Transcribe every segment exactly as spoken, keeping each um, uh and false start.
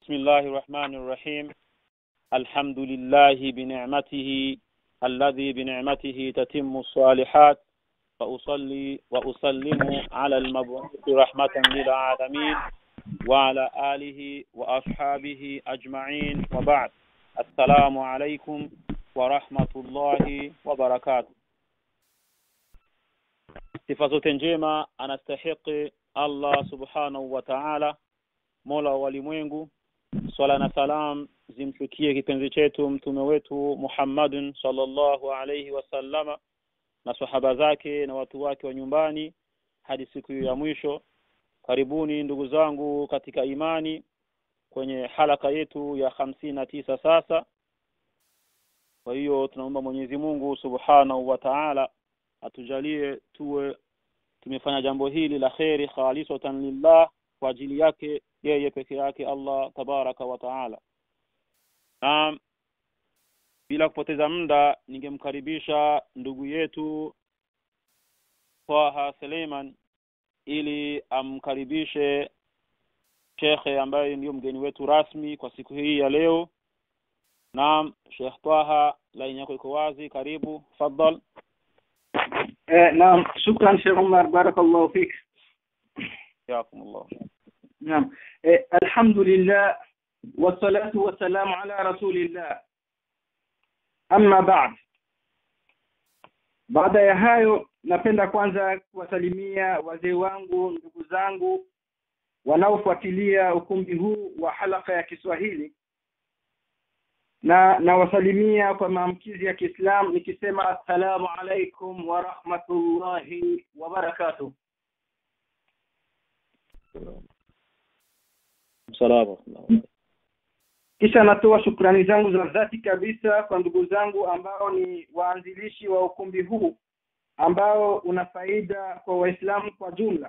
بسم الله الرحمن الرحيم. الحمد لله بنعمته الذي بنعمته تتم الصالحات، فأصلي وأسلم على المبعوث رحمة للعالمين وعلى آله وأصحابه أجمعين، وبعد. السلام عليكم ورحمة الله وبركاته. sifa zote njema anastahili Allah subhanahu wa ta'ala, Mola wa walimwengu. Swala na salam zimfikie kipenzi chetu mtume wetu Muhammadun sallallahu alayhi wasallama na sahaba zake na watu wake wa nyumbani hadi siku ya mwisho. Karibuni ndugu zangu katika imani kwenye halaka yetu ya hamsini na tisa sasa. Kwa hiyo tunaomba Mwenyezi Mungu subhanahu wa ta'ala atujalie tuwe tumefanya jambo hili la khairi khalisatan lillah, kwa ajili yake yeye peke yake Allah tabaraka wa taala. Um, bila kupoteza muda ningemkaribisha ndugu yetu Twaha Suleiman ili amkaribishe shekhe ambaye ndio mgeni wetu rasmi kwa siku hii ya leo. Naam, Sheikh Twaha, laini yako iko wazi, karibu, tafadhali. Eh, naam, shukran Sheikh Umar, barakallahu fik. Jazakumullah. Naam, eh, alhamdulillah wassalatu wassalamu ala rasulillah. Amma ba'd. Baada ya hayo, napenda kwanza kuwasalimia wazee wangu, ndugu zangu wanaofuatilia ukumbi huu wa halaka ya Kiswahili, na nawasalimia kwa maamkizi ya Kiislamu nikisema assalamu alaikum wa rahmatullahi wa barakatuh. Salamu. Kisha natoa shukrani zangu za dhati kabisa kwa ndugu zangu ambao ni waanzilishi wa ukumbi huu ambao una faida kwa Waislamu kwa jumla.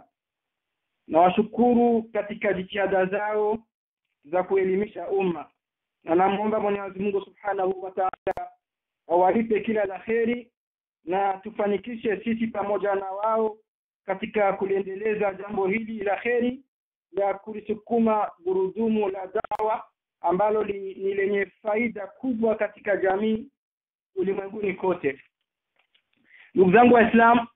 Na washukuru katika jitihada zao za kuelimisha umma. Na namuomba Mwenyezi Mungu Subhanahu wa Ta'ala awalipe kila la kheri na tufanikishe sisi pamoja na wao katika kuliendeleza jambo hili la kheri ya kulisukuma gurudumu la dawa ambalo li, ni lenye faida kubwa katika jamii ulimwenguni kote. Ndugu zangu Waislamu,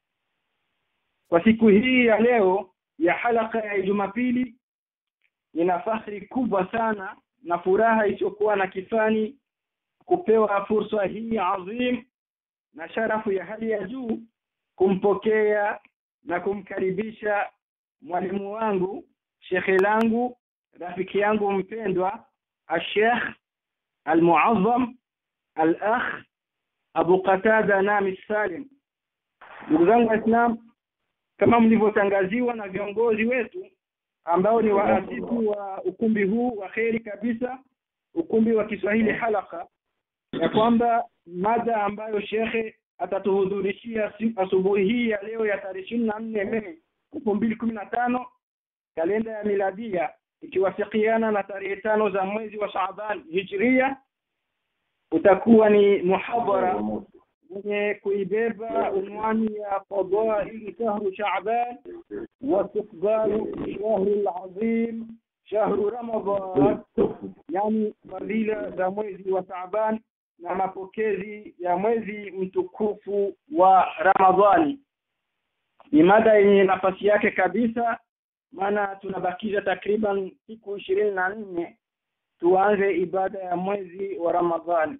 kwa siku hii ya leo ya halaka ya Jumapili, nina fahari kubwa sana na furaha isiyokuwa na kifani kupewa fursa hii adhim na sharafu ya hali ya juu kumpokea na kumkaribisha mwalimu wangu, shekhe langu, rafiki yangu mpendwa, al-Sheikh al-Muazzam al-Akh Abu Qatada Nami Salim. Ndugu zangu Waislamu, kama mlivyotangaziwa na viongozi wetu ambao ni waasisi wa ukumbi huu wa kheri kabisa, ukumbi wa Kiswahili halaka, ya kwamba mada ambayo shekhe atatuhudhurishia asubuhi hii ya leo ya tarehe ishirini na nne Mei elfu mbili kumi na tano kalenda ya miladia, ikiwafikiana na tarehe tano za mwezi wa Shaaban Hijria, utakuwa ni muhadhara wenye kuibeba unwani ya fadhail shahru Shaaban wa istiqbalu shahri al-azim shahru Ramadan, yani fadhila za mwezi wa Shaaban na mapokezi ya mwezi mtukufu wa Ramadhani. Ni mada yenye nafasi yake kabisa, maana tunabakiza takriban siku ishirini na nne tuanze ibada ya mwezi wa Ramadhani.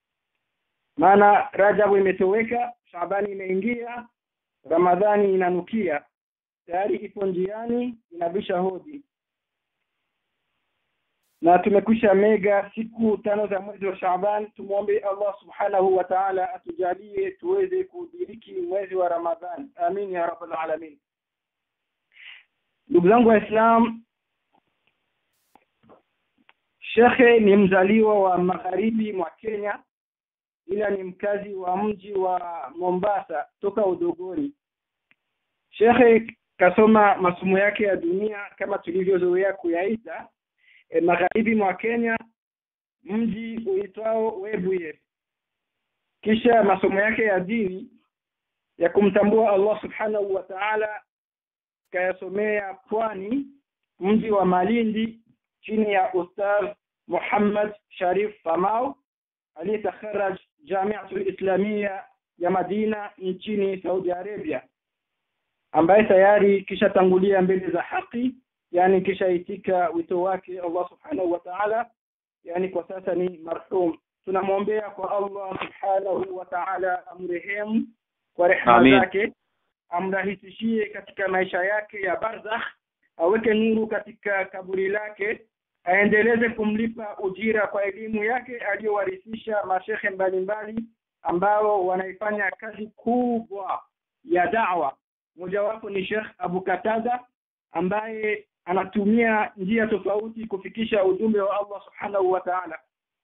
Maana Rajab imetoweka, Shaabani imeingia, Ramadhani inanukia, tayari ipo njiani, inabisha hodi. Na tumekwisha mega siku tano za mwezi wa Shaaban. Tumuombe Allah subhanahu wa ta'ala atujalie tuweze kudiriki mwezi wa Ramadhani. Amin ya rabbal alamin. Ndugu zangu Waislamu, shekhe ni mzaliwa wa magharibi mwa Kenya, ila ni mkazi wa mji wa Mombasa toka udogori. Shekhe kasoma masomo yake ya dunia kama tulivyozoea kuyaita e, magharibi mwa Kenya, mji uitwao Webuye. Kisha masomo yake ya dini ya kumtambua Allah subhanahu wa ta'ala kayasomea Pwani, mji wa Malindi, chini ya Ustadh Muhammad Sharif Famau aliyetakharaj Jamiatul Islamia ya Madina nchini Saudi Arabia, ambaye tayari kisha tangulia mbele za haki, yani kisha itika wito wake Allah subhanahu wa ta'ala, yani kwa sasa ni marhum. Tunamwombea kwa Allah subhanahu wa ta'ala amrehemu kwa rehema zake, amrahisishie katika maisha yake ya barzakh, aweke nuru katika kaburi lake, aendeleze kumlipa ujira kwa elimu yake aliyowarithisha mashehe mbalimbali ambao wanaifanya kazi kubwa ya da'wa. Mojawapo ni Sheikh Abu Katada ambaye anatumia njia tofauti kufikisha ujumbe wa Allah subhanahu wa ta'ala.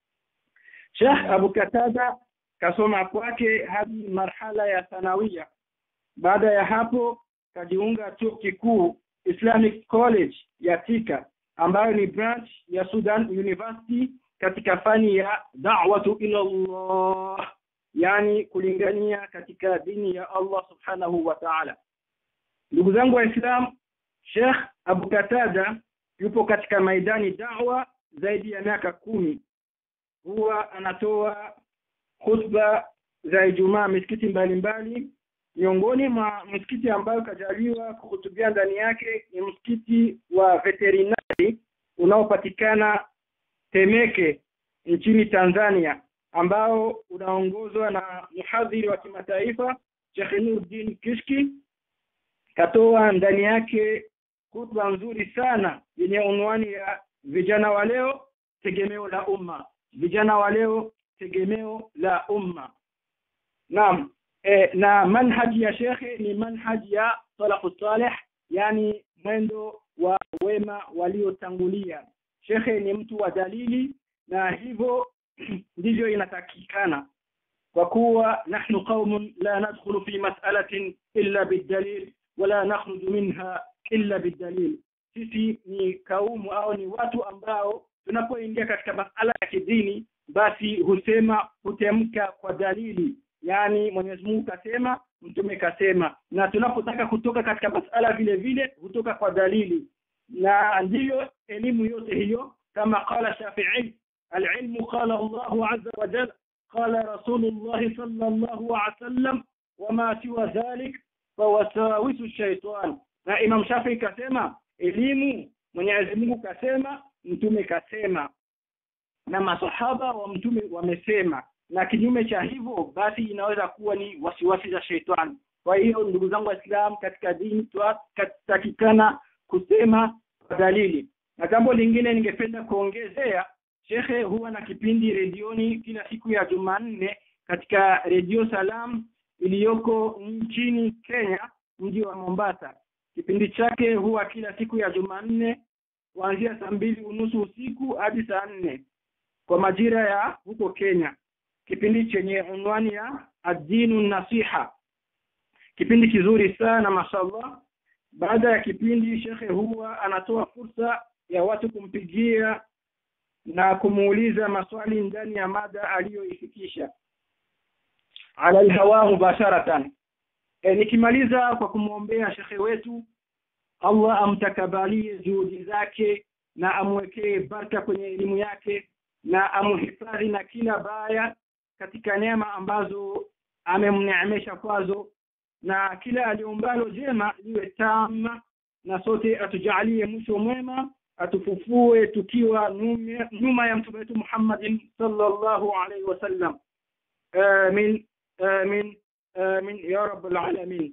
Sheikh Abu Katada kasoma kwake hadi marhala ya thanawia. Baada ya hapo kajiunga chuo kikuu Islamic College ya Tika ambayo ni branch ya Sudan University katika fani ya da'watu ila Allah, yani kulingania katika dini ya Allah subhanahu wa ta'ala. Ndugu zangu wa Islam, Sheikh Abu Katada yupo katika maidani da'wa zaidi ya miaka kumi. Huwa anatoa khutba za Ijumaa misikiti mbalimbali. Miongoni mwa msikiti ambayo kajaliwa kuhutubia ndani yake ni msikiti wa veterinari unaopatikana Temeke nchini Tanzania, ambao unaongozwa na mhadhiri wa kimataifa Sheikh Nuruddin Kishki. Katoa ndani yake khutba nzuri sana yenye unwani ya vijana wa leo tegemeo la umma. Vijana wa leo tegemeo la umma. Naam. E, na manhaji ya shekhe ni manhaji ya salafus salih, yani mwendo wa wema waliotangulia. Shekhe ni mtu wa dalili, na hivyo ndivyo inatakikana, kwa kuwa nahnu qaumun la nadkhulu fi mas'alatin illa bidalil wala nakhruju minha illa bidalil. Sisi ni kaumu au ni watu ambao tunapoingia katika masala ya kidini basi husema hutemka kwa dalili, yani Mwenyezi Mungu kasema, mtume kasema, na tunapotaka kutoka katika masala vile vile hutoka kwa dalili. Na ndiyo elimu yote hiyo, kama qala Shafi'i, al-ilmu qala Allahu azza wa jalla, qala Rasulullah sallallahu alaihi wasallam, wama siwa dhalik fa wasawisu shaytan. Na Imam Shafi'i kasema elimu Mwenyezi Mungu kasema, mtume kasema, na masahaba wa mtume wamesema, na kinyume cha hivyo basi inaweza kuwa ni wasiwasi za shetani. Kwa hiyo ndugu zangu Waislamu, katika dini tunatakikana kusema kwa dalili. Na jambo lingine ningependa kuongezea, shekhe huwa na kipindi redioni kila siku ya Jumanne katika Radio Salam iliyoko nchini Kenya, mji wa Mombasa. Kipindi chake huwa kila siku ya Jumanne kuanzia saa mbili unusu usiku hadi saa nne kwa majira ya huko Kenya. Kipindi chenye unwani ya ad-dinu nasiha. Kipindi kizuri sana mashallah. Baada ya kipindi shekhe huwa anatoa fursa ya watu kumpigia na kumuuliza maswali ndani ya mada aliyoifikisha ala al-hawa mubasharatan. E, nikimaliza kwa kumwombea shekhe wetu Allah amtakabalie juhudi zake na amwekee baraka kwenye elimu yake na amuhifadhi na kila baya katika neema ambazo amemneemesha kwazo, na kila aliombalo jema liwe tama, na sote atujalie mwisho mwema, atufufue tukiwa nyuma ya mtume wetu Muhammad sallallahu alaihi wasallam. Amin amin amin ya rabbal alamin.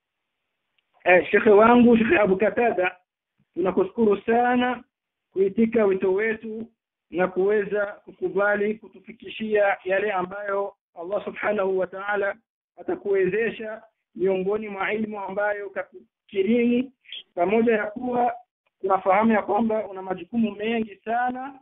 Eh, shekhe wangu Sheikh Abu Katada, tunakushukuru sana kuitika wito wetu na kuweza kukubali kutufikishia yale ambayo Allah subhanahu wa ta'ala atakuwezesha miongoni mwa ilmu ambayo kakukirimu, pamoja ya kuwa tunafahamu ya kwamba una majukumu mengi sana,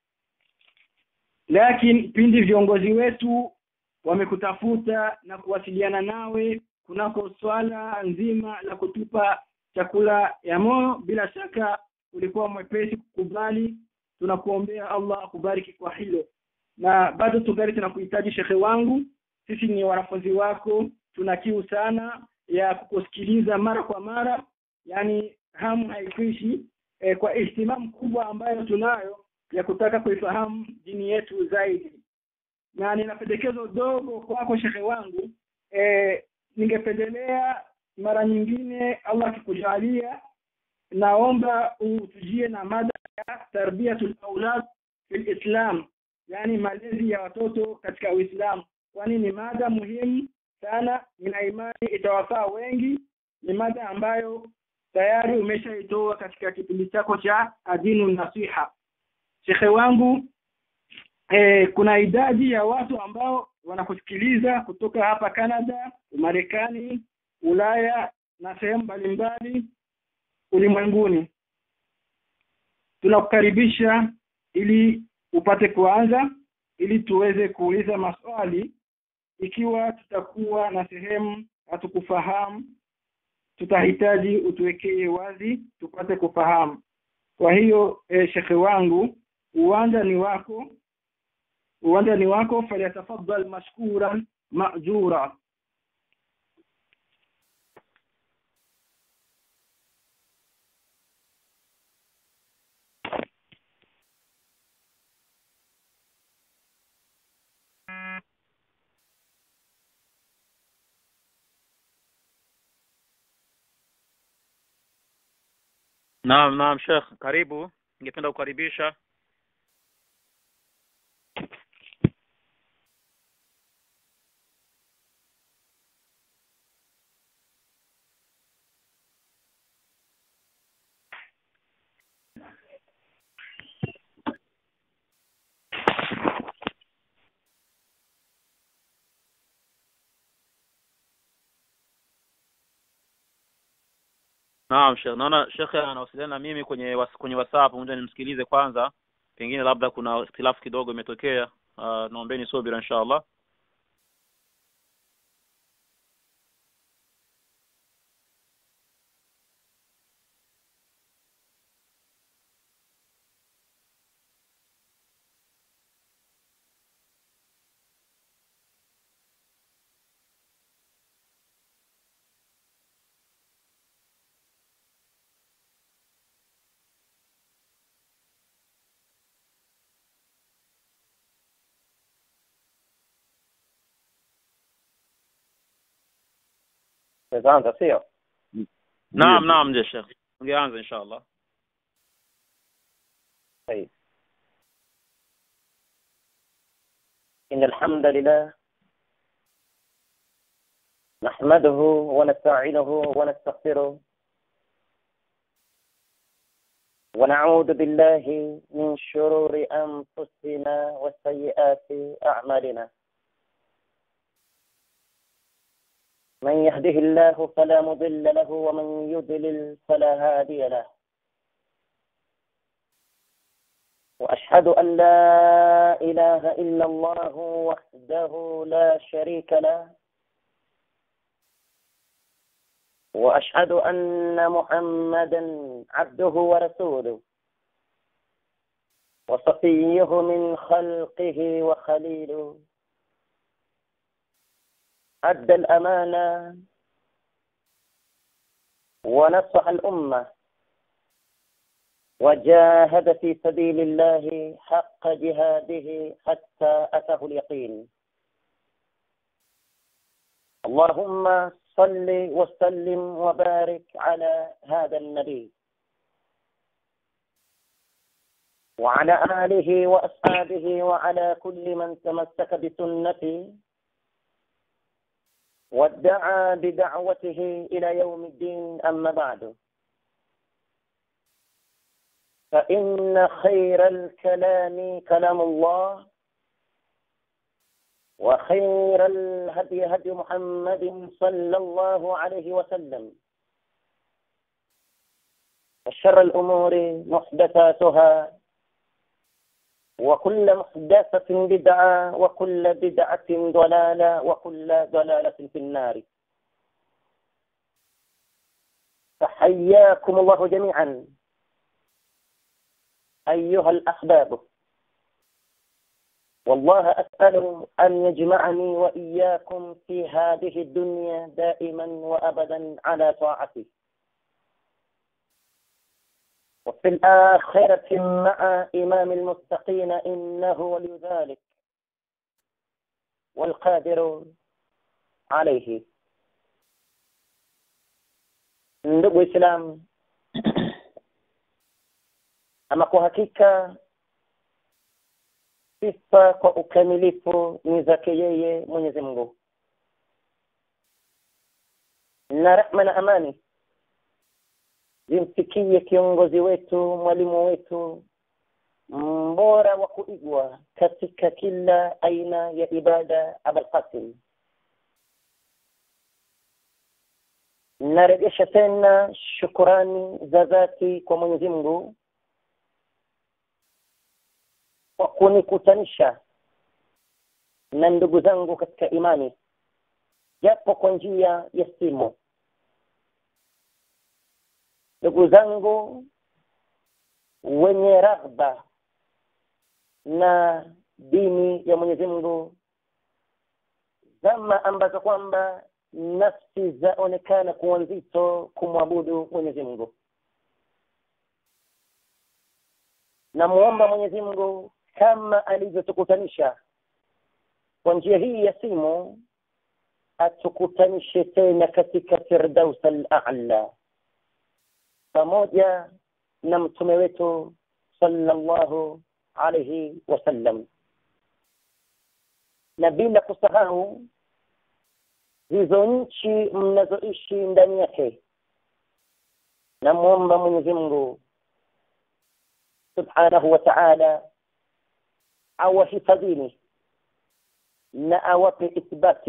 lakini pindi viongozi wetu wamekutafuta na kuwasiliana nawe kunako swala nzima la kutupa chakula ya moyo, bila shaka ulikuwa mwepesi kukubali. Tunakuombea Allah akubariki kwa hilo, na bado tungali tunakuhitaji shekhe wangu. Sisi ni wanafunzi wako, tuna kiu sana ya kukusikiliza mara kwa mara, yani hamu haikwishi. e, kwa ihtimam kubwa ambayo tunayo ya kutaka kuifahamu dini yetu zaidi. Na nina pendekezo dogo kwako shekhe wangu, e, ningependelea mara nyingine Allah akikujalia, naomba utujie na mada ya tarbiyatul aulad fil Islam, yani malezi ya watoto katika Uislamu, kwani ni mada muhimu sana. Nina imani itawafaa wengi. Ni mada ambayo tayari umeshaitoa katika kipindi chako cha adinu nasiha. Shekhe wangu, e, kuna idadi ya watu ambao wanakusikiliza kutoka hapa Canada, Marekani, Ulaya na sehemu mbalimbali ulimwenguni. Tunakukaribisha ili upate kuanza, ili tuweze kuuliza maswali. Ikiwa tutakuwa na sehemu hatukufahamu, tutahitaji utuwekee wazi tupate kufahamu. Kwa hiyo e, shekhe wangu, uwanja ni wako. Uwanja ni wako, falyatafaddal mashkuran ma'jura. Naam, naam Sheikh, karibu. Ningependa kukaribisha. Naam Sheikh, naona Sheikh anawasiliana na mimi kwenye was, kwenye WhatsApp. Ngoja nimsikilize kwanza. Pengine labda kuna ikhtilafu kidogo imetokea. Uh, naombeni subira inshallah. Tuanze sio? Naam, naam je Sheikh. Ungeanza inshallah. طيب. إن الحمد لله نحمده ونستعينه ونستغفره ونعوذ بالله من شرور أنفسنا وسيئات أعمالنا. من يهده الله فلا مضل له ومن يضلل فلا هادي له. وأشهد أن لا إله إلا الله وحده لا شريك له. وأشهد أن محمدا عبده ورسوله وصفيه من خلقه وخليله. أدى الأمانة ونصح الأمة وجاهد في سبيل الله حق جهاده حتى أتاه اليقين. اللهم صل وسلم وبارك على هذا النبي وعلى آله وأصحابه وعلى كل من تمسك بسنته وادعى بدعوته إلى يوم الدين. أما بعد، فإن خير الكلام كلام الله، وخير الهدي هدي محمد صلى الله عليه وسلم، وشر الأمور محدثاتها، وكل محدثة بدعة، وكل بدعة ضلالة، وكل ضلالة في النار. فحياكم الله جميعا أيها الأحباب، والله أسأل أن يجمعني وإياكم في هذه الدنيا دائما وأبدا على طاعته، وفي الآخرة مع إمام المتقين إنه ولي ذلك والقادر عليه. Ndugu Islam, ama kwa hakika sifa kwa ukamilifu ni zake yeye Mwenyezi Mungu, na rehema na amani zimfikie kiongozi wetu, mwalimu wetu, mbora wa kuigwa katika kila aina ya ibada, Abul Qasim. Narejesha tena shukurani za dhati kwa Mwenyezi Mungu kwa kunikutanisha na ndugu zangu katika imani, japo kwa njia ya simu. Ndugu zangu wenye raghba na dini ya Mwenyezi Mungu, zama ambazo kwamba nafsi zaonekana kuwa nzito kumwabudu Mwenyezi Mungu. Na muomba Mwenyezi Mungu kama alivyotukutanisha kwa njia hii ya simu, atukutanishe tena katika Firdaus al-A'la pamoja na mtume wetu sallallahu alayhi wasallam. Na bila kusahau hizo nchi mnazoishi ndani yake, na muomba Mwenyezi Mungu subhanahu wa ta'ala awahifadhini na awape ithibati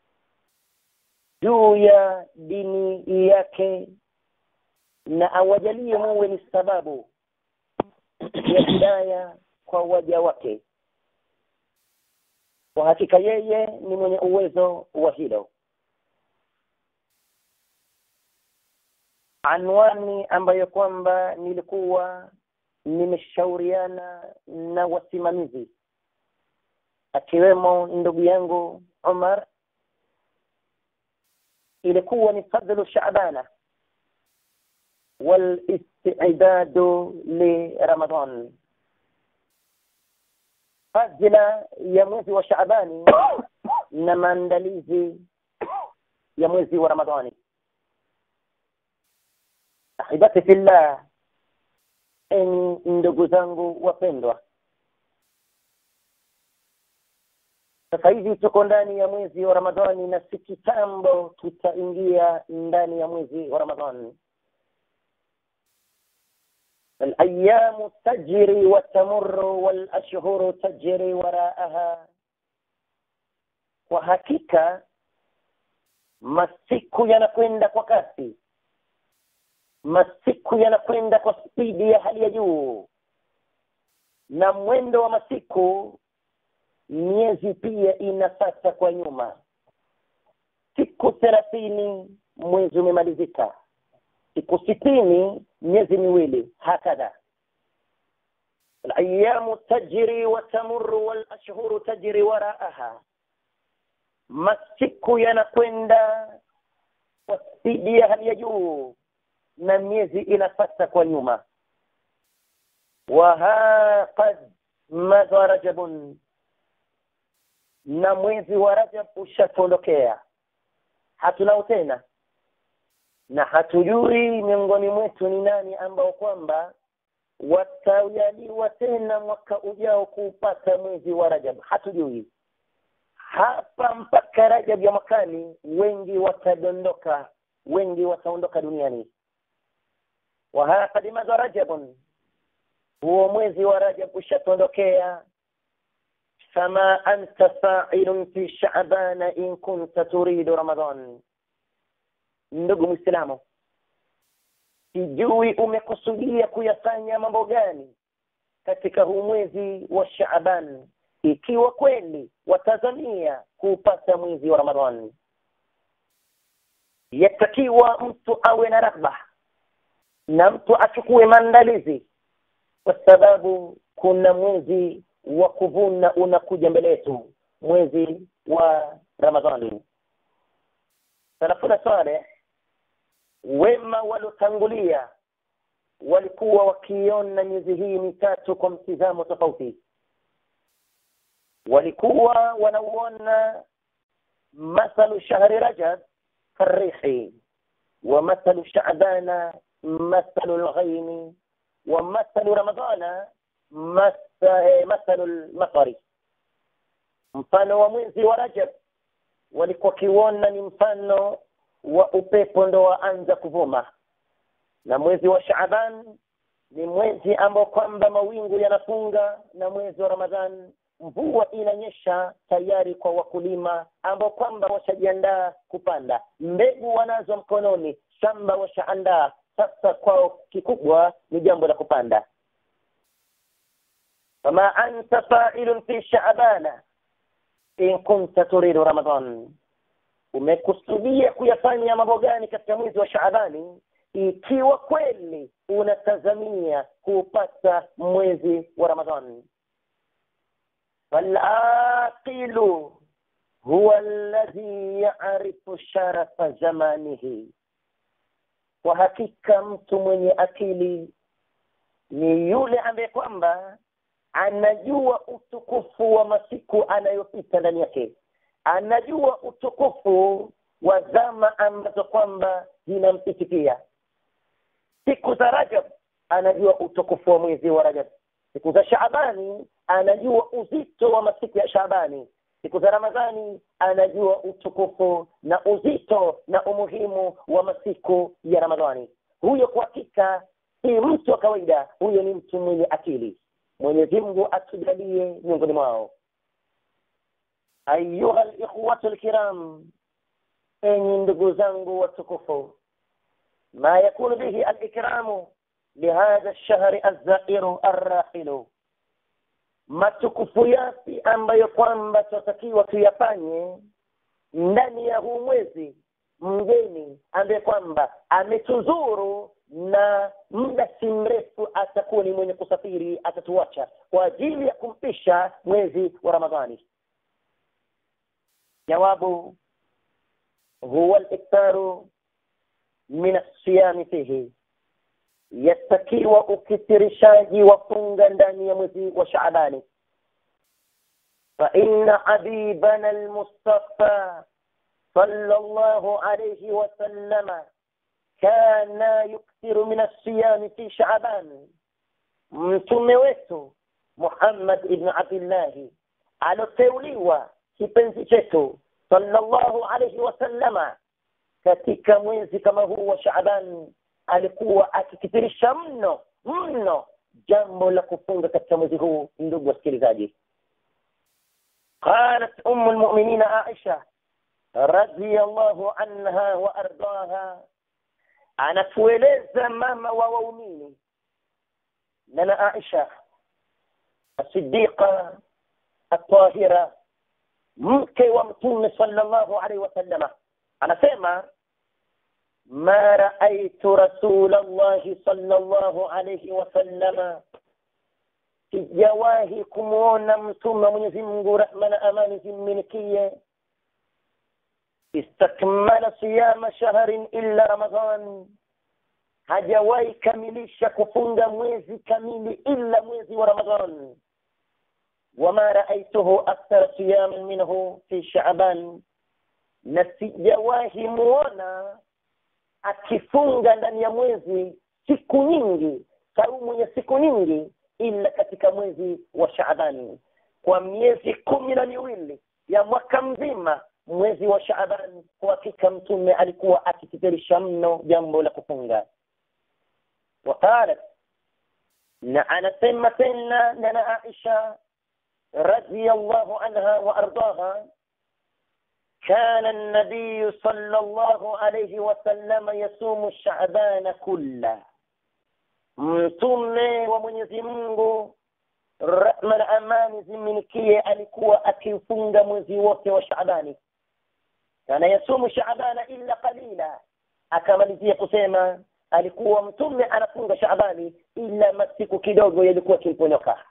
juu ya dini yake, na awajalie muwe ni sababu ya hidayah kwa waja wake. Kwa hakika yeye ni mwenye uwezo wa hilo. Anwani ambayo kwamba nilikuwa nimeshauriana na wasimamizi akiwemo ndugu yangu Umar, ilikuwa ni fadhlu Shaabana wal istidadu li Ramadan, fadhila ya mwezi wa Shaabani na maandalizi ya mwezi wa Ramadhani. Ahibati fillah, enyi ndugu zangu wapendwa, sasa hivi tuko ndani ya mwezi wa Ramadhani, na si kitambo tutaingia ndani ya mwezi wa Ramadhani. الأيام تجري وتمر والأشهر تجري وراءها. Kwa hakika masiku yanakwenda kwa kasi, masiku yanakwenda kwa spidi ya hali ya juu, na mwendo wa masiku miezi pia inafata kwa nyuma. Siku thelathini mwezi umemalizika, siku sitini miezi miwili, hakadha. الأيام تجري وتمر والأشهر تجري وراءها. Masiku yanakwenda kwa spidi ya hali ya juu na miezi inafata kwa nyuma. Wa haqad madha Rajabun, na mwezi wa Rajab ushatondokea, hatunao tena, na hatujui miongoni mwetu ni nani ambao kwamba watajaliwa tena mwaka ujao kuupata mwezi wa Rajab. Hatujui. Hapa mpaka Rajab ya mwakani wengi watadondoka, wengi wataondoka duniani. Wa haqad madha Rajabun, huo mwezi wa Rajab ushatondokea. Fama anta fa'ilun fi Sha'ban in kunta turidu Ramadan. Ndugu Muislamu, sijui umekusudia kuyafanya mambo gani katika huu mwezi wa Shaaban, ikiwa kweli watazamia kupata mwezi wa Ramadhani. Yatakiwa mtu awe na raghba na mtu achukue maandalizi, kwa sababu kuna mwezi wa kuvuna unakuja mbele yetu, mwezi wa Ramadhani. Salafuna saleh, wema walotangulia walikuwa wakiona miezi hii mitatu kwa mtizamo tofauti. Walikuwa wanauona mathalu shahri Rajab karihi, wa mathalu Sha'bana mathalu al-ghaymi, wa mathalu Ramadhana mathalu al-maqari. Mfano wa mwezi wa Rajab walikuwa kiona ni mfano wa upepo ndo waanza kuvuma, na mwezi wa Shaaban ni mwezi ambao kwamba mawingu yanafunga, na mwezi wa Ramadhan mvua inanyesha tayari kwa wakulima ambao kwamba washajiandaa kupanda mbegu, wanazo mkononi, shamba washaandaa. Sasa kwao kikubwa ni jambo la kupanda. Kama anta fa'ilun fi Sha'bana in kunta turidu Ramadan, umekusudia kuyafanya mambo gani katika mwezi wa Shaabani ikiwa kweli unatazamia kupata mwezi wa Ramadhani? Wal-aqilu huwa alladhi ya'rifu sharafa zamanihi, kwa hakika mtu mwenye akili ni yule ambaye kwamba anajua utukufu wa masiku anayopita ndani yake, anajua utukufu wa zama ambazo kwamba zinampitikia. Siku za Rajab anajua utukufu wa mwezi wa Rajab, siku za Shaabani anajua uzito wa masiku ya Shaabani, siku za Ramadhani anajua utukufu na uzito na umuhimu wa masiku ya Ramadhani. Huyo kwa hakika si mtu wa kawaida, huyo ni mtu mwenye akili. Mwenyezi Mungu atujalie miongoni mwao. Ayuha al-ikhwatu al-kiram, enyi ndugu zangu watukufu, ma yakunu bihi al-ikramu lihadha ash-shahri az-za'iru ar-rahilu, matukufu yapi ambayo kwamba tunatakiwa tuyafanye ndani ya huu mwezi mgeni ambaye kwamba ametuzuru, na muda si mrefu atakuwa ni mwenye kusafiri, atatuacha kwa ajili ya kumpisha mwezi wa Ramadhani. Jawabu huwa al-iktaru min as-siyam fihi, yatakiwa ukithirishaji wa funga ndani ya mwezi wa Shaabani. Fa inna habibana al-Mustafa sallallahu alayhi wa sallama kana yukthiru min as-siyam fi Shaaban, mtume wetu Muhammad ibn Abdullah aloteuliwa kipenzi chetu sallallahu alayhi wa sallama, katika mwezi kama huu wa Shaaban alikuwa akikithirisha mno mno jambo la kufunga katika mwezi huu. Ndugu wasikilizaji, qalat ummu al-mu'minin Aisha radhiyallahu anha wa ardaha, anatueleza mama wa waumini nana Aisha as-siddiqa at-tahira, mke wa mtume sallallahu alayhi wasallam, anasema ma ra'aytu rasulallahi sallallahu alayhi wasallam, sijawahi kumuona mtume Mwenyezi Mungu rehma na amani zimminikie, istakmala siyama shahrin illa Ramadan, hajawahi kamilisha kufunga mwezi kamili illa mwezi wa Ramadhan. Wama ra'aytuhu akthara siyaman minhu fi Sha'ban, na sijawahi muona akifunga ndani ya mwezi siku nyingi, saumu ya siku nyingi, ila katika mwezi wa Sha'ban. Kwa miezi kumi na miwili ya mwaka mzima, mwezi wa Shaaban kwa hakika mtume alikuwa akikithirisha mno jambo la kufunga. Waqalat, na anasema tena nana Aisha radhiyallahu anha wa ardaha, kana an-nabiy sallallahu alayhi wa sallam yasumu Sha'ban kulla, mtume wa Mwenyezi Mungu rehma na amani ziminikie alikuwa akifunga mwezi wote wa Shaabani. Kana yasumu Shaabana illa qalila, akamalizia kusema alikuwa mtume anafunga Shaabani ila masiku kidogo yalikuwa kimponyoka.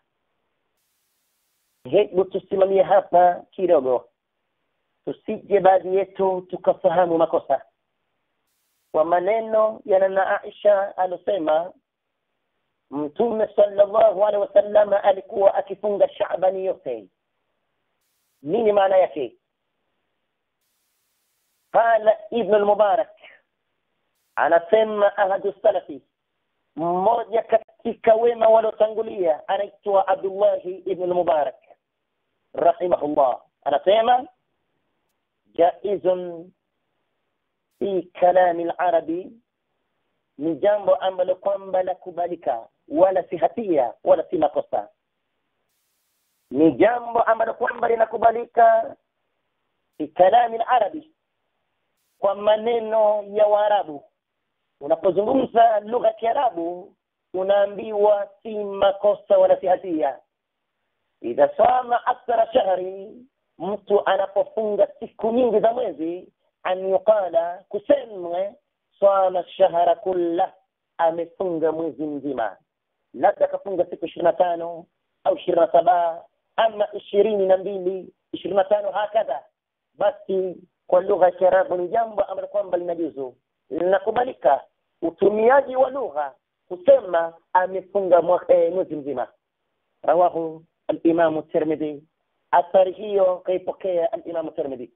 Hebu tusimamie hapa kidogo, tusije baadhi yetu tukafahamu makosa kwa maneno ya nana Aisha alosema Mtume sallallahu alaihi wasallam alikuwa akifunga Shaabani yote. Nini maana yake? Qala Ibn al-Mubarak, anasema ahadu salafi, mmoja katika wema waliotangulia, anaitwa Abdullah ibn al-Mubarak rahimahullah, anasema jaizun fi kalami al-arabi, ni jambo ambalo kwamba la kubalika, wala si hatia wala si makosa. Ni jambo ambalo kwamba linakubalika fi kalami al-arabi, kwa maneno ya Waarabu. Unapozungumza lugha ya Kiarabu unaambiwa si makosa wala si hatia. Idha sama akthara shahri, mtu anapofunga siku nyingi za mwezi, an yuqala, kusemwe sama shahra kullah, amefunga mwezi mzima. Labda kafunga siku ishirini na tano au ishirini na saba ama ishirini na mbili, ishirini na tano, hakadha. Basi kwa lugha ya Kiarabu ni jambo ambalo kwamba linajuzu, linakubalika utumiaji wa lugha kusema amefunga mwezi mzima. Rawahu al-Imam at-Tirmidhi, athari hiyo kaipokea al-Imam at-Tirmidhi.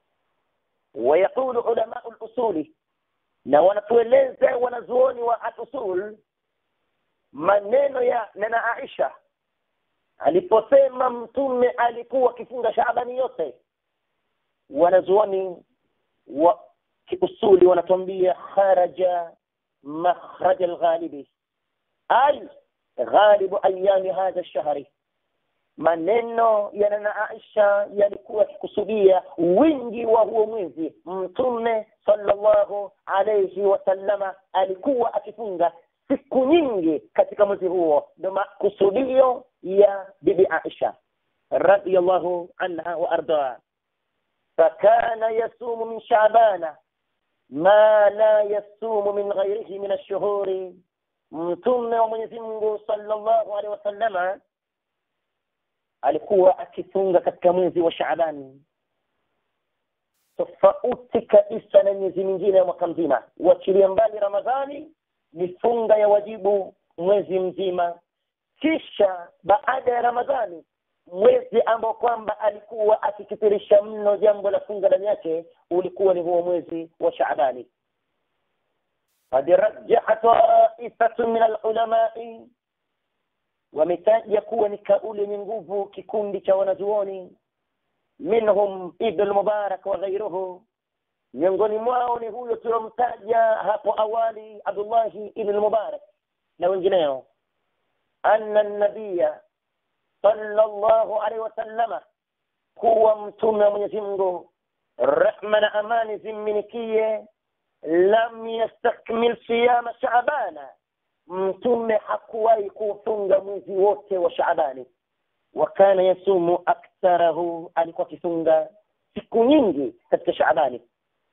ويقول علماء الأصول, na wanatueleza wanazuoni wa al-usul maneno ya nana Aisha aliposema mtume alikuwa akifunga Shaabani yote. Wanazuoni wa kiusuli wanatuambia kharaja makhraj al-ghalibi, ay ghalibu ayami hadha ash-shahri. Maneno ya nana Aisha yalikuwa kusudia wingi wa huo mwezi. Mtume sallallahu alayhi wasallama alikuwa akifunga siku nyingi katika mwezi huo, ndio kusudio ya bibi Aisha radhiyallahu anha wa arda. فكان يصوم من شعبان ما لا يصوم من غيره من الشهور. Mtume wa Mwenyezi Mungu sallallahu alaihi wasallam alikuwa akifunga katika mwezi wa Shaabani tofauti kabisa na miezi mingine ya mwaka mzima. Wachilia mbali Ramadhani, ni funga ya wajibu mwezi mzima. Kisha baada ya Ramadhani, mwezi ambao kwamba alikuwa akikithirisha mno jambo la funga ndani yake ulikuwa ni huo mwezi wa Shaabani. قد رجح طائفة من العلماء, wametaja kuwa ni kauli ni nguvu kikundi cha wanazuoni, minhum Ibn al-Mubarak wa ghayruhu, miongoni mwao ni huyo tulomtaja hapo awali Abdullah ibn al-Mubarak na wengineo, anna an-nabiyya sallallahu alayhi wasallama, kuwa mtume wa Mwenyezi Mungu rehma na amani zimminikie, lam yastakmil siyama Shaabana, mtume hakuwahi kufunga mwezi wote wa Shaabani. Wa kana yasumu aktharahu, alikuwa kifunga siku nyingi katika Shaabani.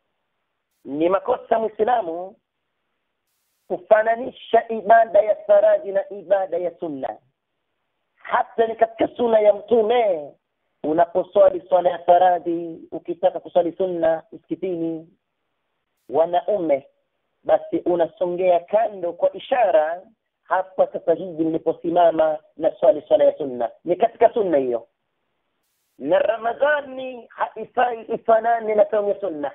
Ni makosa Muislamu kufananisha ibada ya faradhi na ibada ya sunna. Hata ni katika sunna ya mtume, unaposwali swala ya faradhi, ukitaka kuswali sunna msikitini wanaume, basi unasongea kando kwa ishara, hapa sasa hivi niliposimama na swali swala ya sunna. Ni katika sunna hiyo. Na Ramadhani haifai ifanane na saumu ya sunna.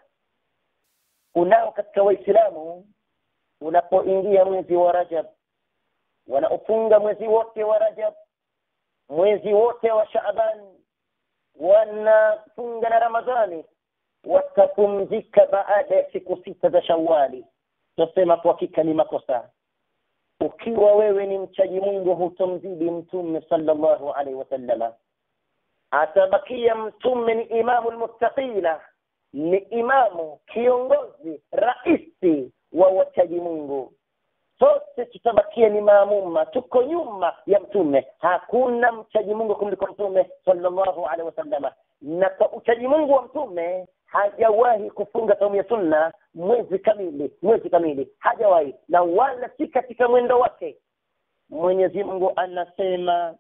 Unao katika Waislamu, unapoingia mwezi wa Rajab wanaofunga mwezi wote wa Rajab, mwezi wote wa Shaaban, wanafunga na Ramadhani, watapumzika baada ya siku sita za Shawwali. Tusema kwa hakika ni makosa. Ukiwa wewe ni mchaji Mungu, hutomzidi mtume sallallahu alaihi wasallam. Atabakia mtume ni imamu almuttaqina, ni imamu, kiongozi, raisi wa wachaji Mungu. Sote tutabakia ni maamuma, tuko nyuma ya mtume. Hakuna mchaji Mungu kumliko mtume sallallahu alaihi wasallam. Na kwa uchaji Mungu wa mtume hajawahi kufunga saumu ya sunna mwezi kamili, mwezi kamili hajawahi, na wala si katika mwendo wake. Mwenyezi Mungu anasema,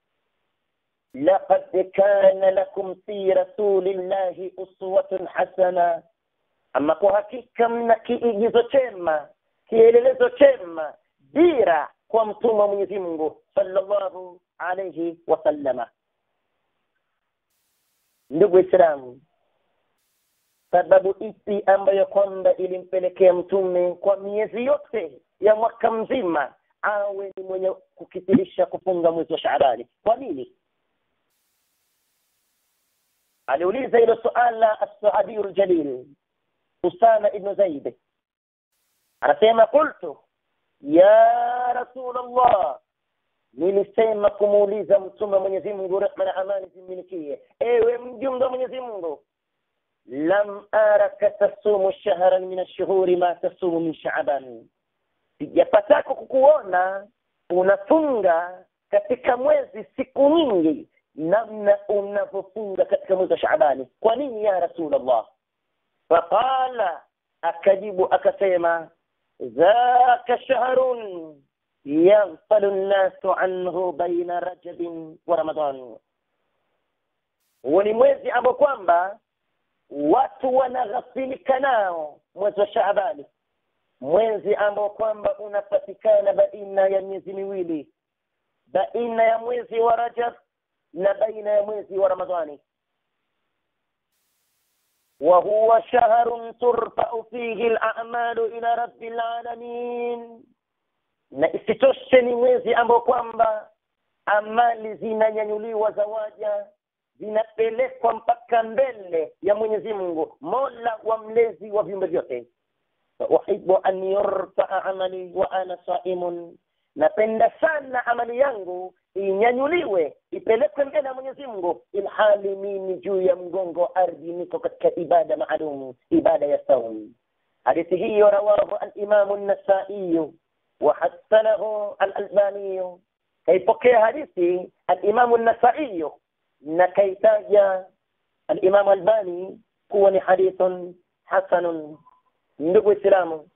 laqad kana lakum fi rasulillahi uswatun hasana, ama kwa hakika mna kiigizo chema, kielelezo chema, dira kwa mtume wa Mwenyezi Mungu sallallahu alayhi wasallama. Ndugu Waislamu, sababu ipi ambayo kwamba ilimpelekea mtume kwa miezi yote ya mwaka mzima awe ni mwenye kukithirisha kufunga mwezi wa Shaabani? Kwa nini? Aliuliza hilo suala as-Sahabi al-Jalil Usama ibn Zaid, anasema qultu ya Rasulullah, nilisema kumuuliza mtume Mwenyezi Mungu, rehma na amani ziminikie, ewe mjumbe wa Mwenyezi Mungu, lam araka tasumu shahran min ash-shuhuri ma tasumu min Sha'ban, sijapataka kukuona unafunga katika mwezi siku nyingi namna unavyofunga katika mwezi wa Shaabani. Kwa nini ya Rasulullah? Faqala, akajibu akasema, dhaka shahrun yaghfalu an-nasu anhu baina Rajab wa Ramadan, huo ni mwezi ambao kwamba watu wanaghafilika nao, mwezi wa Shaabani, mwezi ambao kwamba unapatikana baina ya miezi miwili, baina ya mwezi wa Rajab na baina ya mwezi wa Ramadhani. wa huwa shahrun turfa'u fihi al-a'malu ila rabbil alamin, na isitoshe ni mwezi ambao kwamba amali zinanyanyuliwa za waja, zinapelekwa mpaka mbele ya Mwenyezi Mungu, Mola wa mlezi wa viumbe vyote. Uhibbu an yurfa'a amali wa ana sa'imun, napenda sana amali yangu inyanyuliwe ipelekwe mbele ya Mwenyezi Mungu ilhali mimi juu ya mgongo ardhi niko katika ibada maalum, ibada ya saum. Hadithi hii rawahu al-Imam an-Nasa'i wa hasanahu al-Albani. Kaipokea hadithi al-Imam an-Nasa'i na kaitaja al-Imam al-Albani kuwa ni hadithun hasanun. Ndugu Waislamu,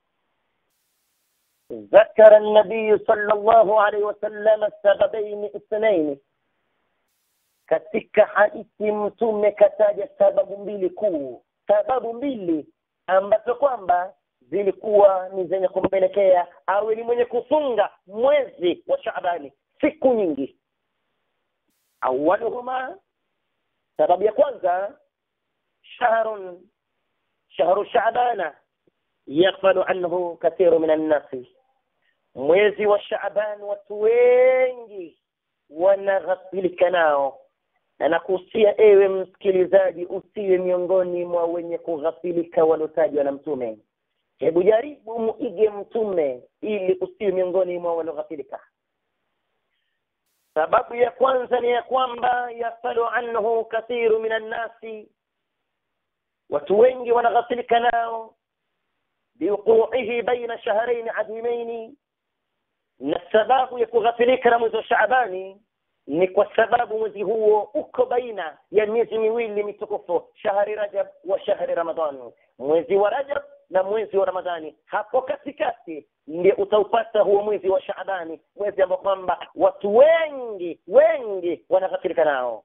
ذكر النبي صلى الله عليه وسلم السببين اثنين, katika hadithi mtume kataja sababu mbili kuu, sababu mbili ambazo kwamba zilikuwa ni zenye kumpelekea awe ni mwenye kufunga mwezi wa Shaabani siku nyingi. Awaluhuma, sababu ya kwanza, shahrun shahru Shaabana yaghfalu anhu kathiru minan nasi, mwezi wa Shaaban watu wengi wanaghafilika nao. Na nakuhusia ewe msikilizaji, usiwe miongoni mwa wenye kughafilika walotajwa na mtume. Hebu jaribu muige mtume ili usiwe miongoni mwa waloghafilika. Sababu ya kwanza ni ya kwamba yaghfalu anhu kathiru minan nasi, watu wengi wanaghafilika nao biwuqu'ihi baina shahrayn adhimayn, na sababu ya kughafilika na mwezi wa Shaabani ni kwa sababu mwezi huo uko baina ya miezi miwili mitukufu, shahri Rajab wa shahri Ramadhan, mwezi wa Rajab na mwezi wa Ramadhani. Hapo katikati ndio utaupata huo mwezi wa Shaabani, mwezi ambao kwamba watu wengi wengi wanaghafilika nao.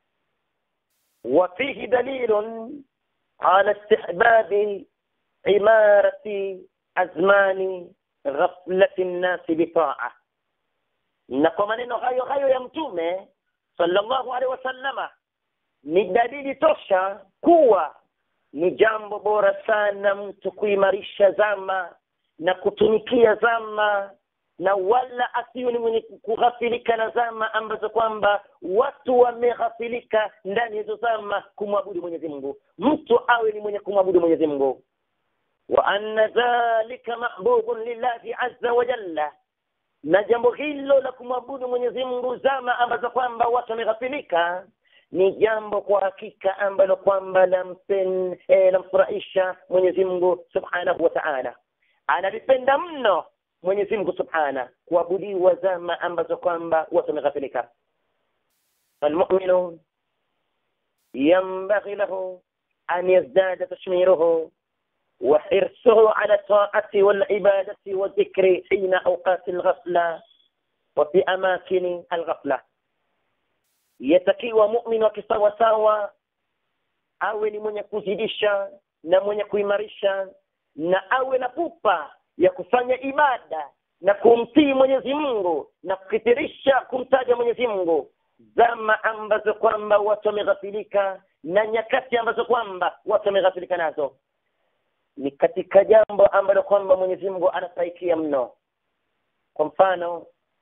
wa fihi dalilun ala istihbabi imarati azmani ghaflati nnasi bitaa, na kwa maneno hayo hayo ya mtume sallallahu alaihi wasallama ni dalili tosha kuwa ni jambo bora sana mtu kuimarisha zama na kutumikia zama, na wala asiwe ni mwenye kughafilika na zama ambazo kwamba watu wameghafilika ndani hizo zama kumwabudu Mwenyezi Mungu. Mtu awe ni mwenye kumwabudu Mwenyezi Mungu. wa anna dhalika mahbubun lillahi azza wa jalla, na jambo hilo la kumwabudu Mwenyezi Mungu zama ambazo kwamba watu wameghafilika ni jambo kwa hakika ambalo kwamba lampen eh, lamfurahisha Mwenyezi Mungu subhanahu wa ta'ala. Analipenda mno Mwenyezi Mungu subhanahu kuabudiwa zama ambazo kwamba watu wameghafilika. Almu'minu yanbaghi lahu an yazdada tashmiruhu وحرصه على الطاعة والعبادة والذكر حين أوقات الغفلة وفي أماكن الغفلة. yatakiwa mu'min wa kisawasawa awe ni mwenye kuzidisha na mwenye kuimarisha, na awe na pupa ya kufanya ibada na kumtii Mwenyezi Mungu na kukithirisha kumtaja Mwenyezi Mungu, zama ambazo kwamba watu wameghafilika na nyakati ambazo kwamba watu wameghafilika nazo, ni katika jambo ambalo kwamba Mwenyezi Mungu anastahili mno. Kwa mfano,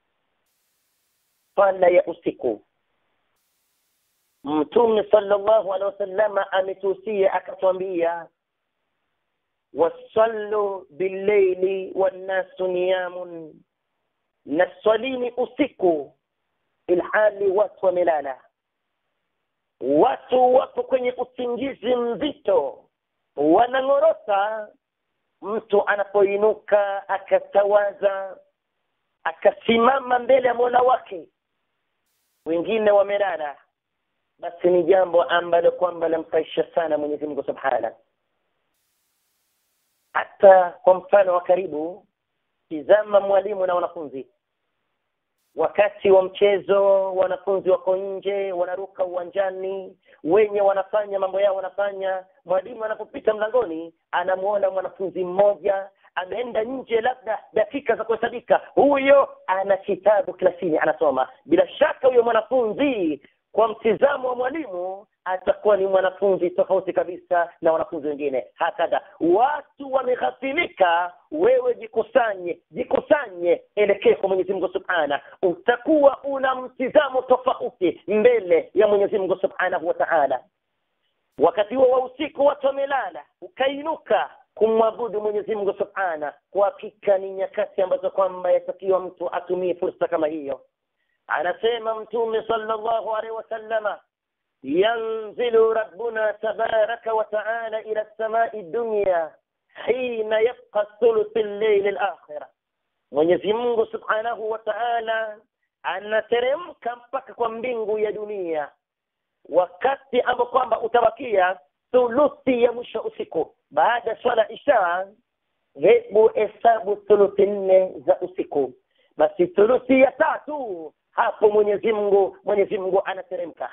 swala ya usiku. Mtume sallallahu alaihi wasallam ametusia akatuambia, wasallu bil-layli wan-nasu niyamun, naswalini usiku ilhali watu wamelala. Watu wapo kwenye usingizi mzito, wanangorota. Mtu anapoinuka akatawaza akasimama mbele ya Mola wake, wengine wamelala, basi ni jambo ambalo kwamba lamfaisha sana Mwenyezi Mungu Subhanahu. Hata kwa mfano wa karibu, tizama mwalimu na wanafunzi. Wakati wa mchezo, wanafunzi wako nje, wanaruka uwanjani, wenye wanafanya mambo yao wanafanya. Mwalimu anapopita mlangoni, anamuona mwanafunzi mmoja ameenda nje labda dakika za kuhesabika, huyo ana kitabu klasini anasoma. Bila shaka huyo mwanafunzi kwa mtizamo wa mwalimu atakuwa ni mwanafunzi tofauti kabisa na wanafunzi wengine. Hakika watu wameghafilika, wewe jikusanye, jikusanye, elekee kwa Mwenyezi Mungu Subhanahu. Utakuwa una mtizamo tofauti mbele ya Mwenyezi Mungu Subhanahu wa Ta'ala. Wakati huo wa usiku watu wamelala, ukainuka kumwabudu Mwenyezi Mungu Subhanahu, kwa hakika ni nyakati ambazo kwamba yatakiwa mtu atumie fursa kama hiyo. Anasema Mtume sallallahu alaihi wasallama, yanzilu rabbuna tabaraka wa ta'ala ila as-samai dunya hina yabqa thuluth al-layl al-akhir. Mwenyezi Mungu Subhanahu wa Ta'ala anateremka mpaka kwa mbingu ya dunia wakati ambapo kwamba utabakia thuluthi ya mwisho usiku. Baada swala isha, hebu hesabu thuluthi nne za usiku, basi thuluthi ya tatu hapo Mwenyezi Mungu Mwenyezi Mungu anateremka.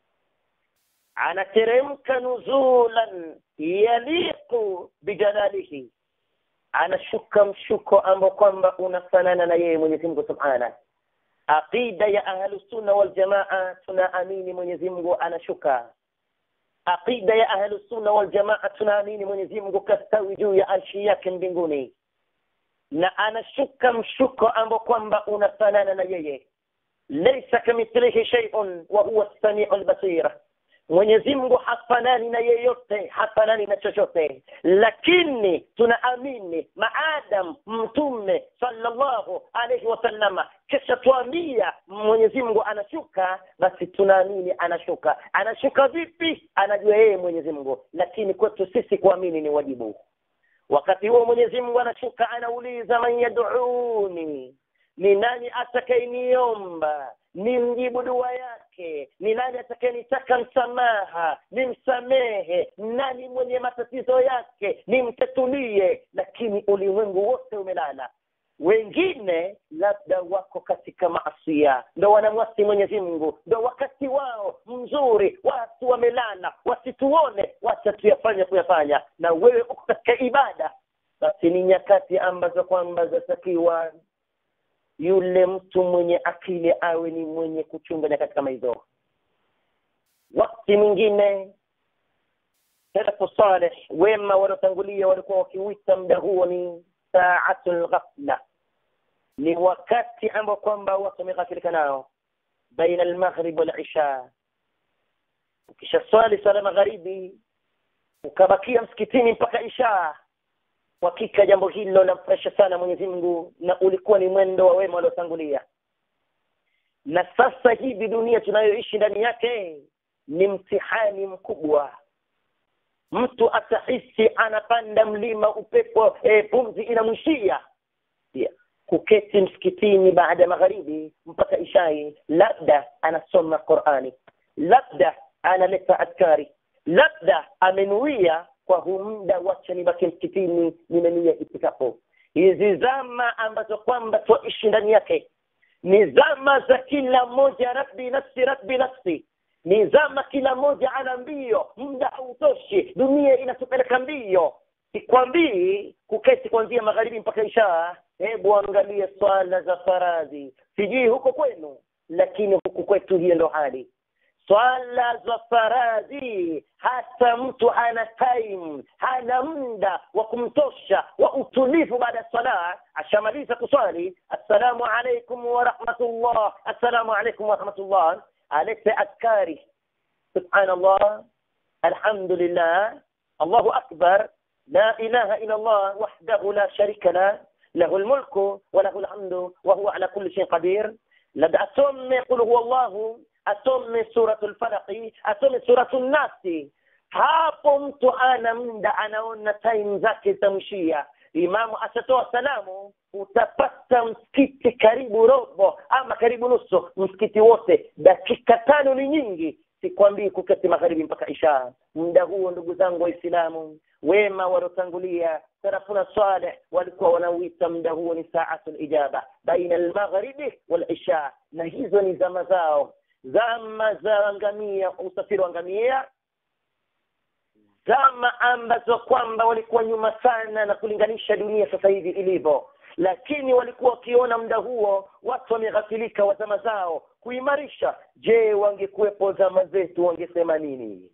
Anateremka nuzulan yaliqu bijalalihi, anashuka mshuko ambao kwamba unafanana na yeye Mwenyezi Mungu Subhanahu. Aqida ya ahlus sunna wal jamaa, tunaamini Mwenyezi Mungu anashuka. Aqida ya ahlus sunna wal jamaa, tunaamini Mwenyezi Mungu kastawi juu ya arshi yake mbinguni, na anashuka mshuko ambao kwamba unafanana na yeye. Laysa kamithlihi shay'un wa huwa as-sami'ul basir. Mwenyezi Mungu hafanani na yeyote, hafanani na chochote, lakini tunaamini maadam Mtume sallallahu alayhi wasallama kisha tuambia Mwenyezi Mungu anashuka, basi tunaamini anashuka. Anashuka vipi? Anajua yeye Mwenyezi Mungu, lakini kwetu sisi kuamini ni wajibu. Wakati huo Mwenyezi Mungu anashuka, anauliza man yad'uni, ni nani atakayeniomba nimjibu dua yake? Ni nani atakayenitaka msamaha nimsamehe? Nani mwenye matatizo yake nimtatulie? Lakini ulimwengu wote umelala. Wengine labda wako katika maasiya, ndio wanamwasi Mwenyezi Mungu, ndio wakati wao mzuri, watu wamelala, wasituone, wacha tuyafanye kuyafanya. Na wewe uko katika ibada, basi ni nyakati ambazo kwamba zatakiwa yule mtu mwenye akili awe ni mwenye kuchunga nyakati kama hizo. Wakati mwingine salafu salih wema waliotangulia walikuwa wakiuita muda huo ni saatul ghafla, ni wakati ambao kwamba watu wameghafilika nao baina al-maghrib wal-isha. Ukisha swali sala magharibi ukabakia msikitini mpaka isha, hakika jambo hilo lamfurahisha sana Mwenyezi Mungu, na ulikuwa ni mwendo wa wema waliotangulia. Na sasa hivi dunia tunayoishi ndani yake ni mtihani mkubwa. Mtu atahisi anapanda mlima, upepo e, pumzi inamshia. Yeah. Kuketi msikitini baada ya magharibi mpaka ishai, labda anasoma Qur'ani, labda analeta adhkari, labda amenuia kwa huu muda wacha nibaki msikitini nimenia itikapo. Hizi zama ambazo kwamba tuishi ndani yake ni zama za kila mmoja rabbi nafsi rabbi nafsi. Ni zama kila mmoja ana mbio, muda hautoshi, dunia inatupeleka mbio. sikwambii kuketi kuanzia magharibi mpaka isha. Hebu angalia swala za faradhi, sijui huko kwenu, lakini huku kwetu hiyo ndo hali. Swala za faradhi hata mtu hana time, hana muda wa kumtosha wa utulivu baada ya swala. Ashamaliza kuswali, assalamu alaykum wa rahmatullah, assalamu alaykum wa rahmatullah, aleta askari, subhanallah, alhamdulillah, Allahu akbar, la ilaha illa Allah wahdahu la sharika la, له الملك وله الحمد وهو على كل شيء قدير. لدى أسمي قل هو الله، أسمي سورة الفلق، أسمي سورة الناس. hapo mtu ana muda, anaona time zake tamshia. Imamu asatoa salamu, utapata msikiti karibu robo ama karibu nusu msikiti wote. Dakika tano ni nyingi, sikwambii kuketi magharibi mpaka isha. Muda huo ndugu zangu waislamu wema walotangulia salafuna salih walikuwa wanauita muda huo ni saatul ijaba baina al-maghribi wal-isha, na hizo ni zama zao, zama za ngamia, usafiri wa ngamia, zama ambazo kwamba walikuwa nyuma sana na kulinganisha dunia sasa hivi ilivyo. Lakini walikuwa wakiona muda huo watu wameghafilika wa zama zao kuimarisha. Je, wangekuwepo zama zetu wangesema nini?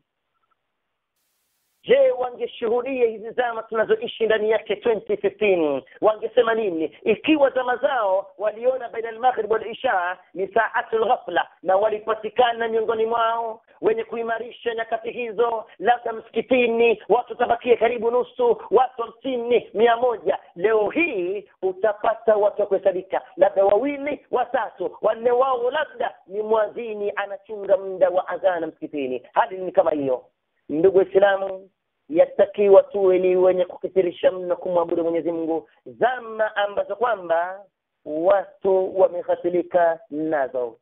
Je, wangeshuhudia hizi zama tunazoishi ndani yake twenty fifteen, wangesema nini? Ikiwa zama zao waliona baina al-maghrib wal-isha ni saatul ghafla, na walipatikana miongoni mwao wenye kuimarisha nyakati hizo, labda msikitini watu tabakia karibu nusu, watu hamsini, mia moja. Leo hii utapata watu wa kuhesabika, labda wawili, watatu, wanne wao labda ni muadhini anachunga muda wa adhana msikitini. Hali ni kama hiyo. Ndugu Waislamu, yatakiwa tuwe ni wenye kukithirisha mno kumwabudu Mwenyezi Mungu zama ambazo kwamba watu wameghafilika nazo.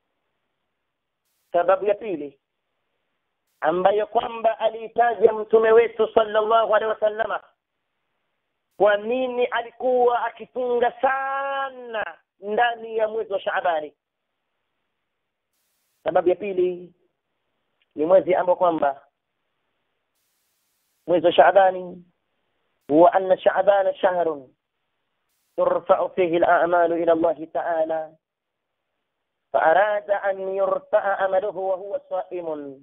Sababu ya pili ambayo kwamba aliitaja mtume wetu sallallahu alaihi wasallama, kwa nini alikuwa akifunga sana ndani ya mwezi wa Shaabani. Sababu ya pili ni mwezi ambao kwamba mwezi wa Shaabani huwa anna Shaabana shahrun turfa'u fihi al-a'malu ila Allah ta'ala, faarada an yurfa'a amaluhu wa huwa sa'imun.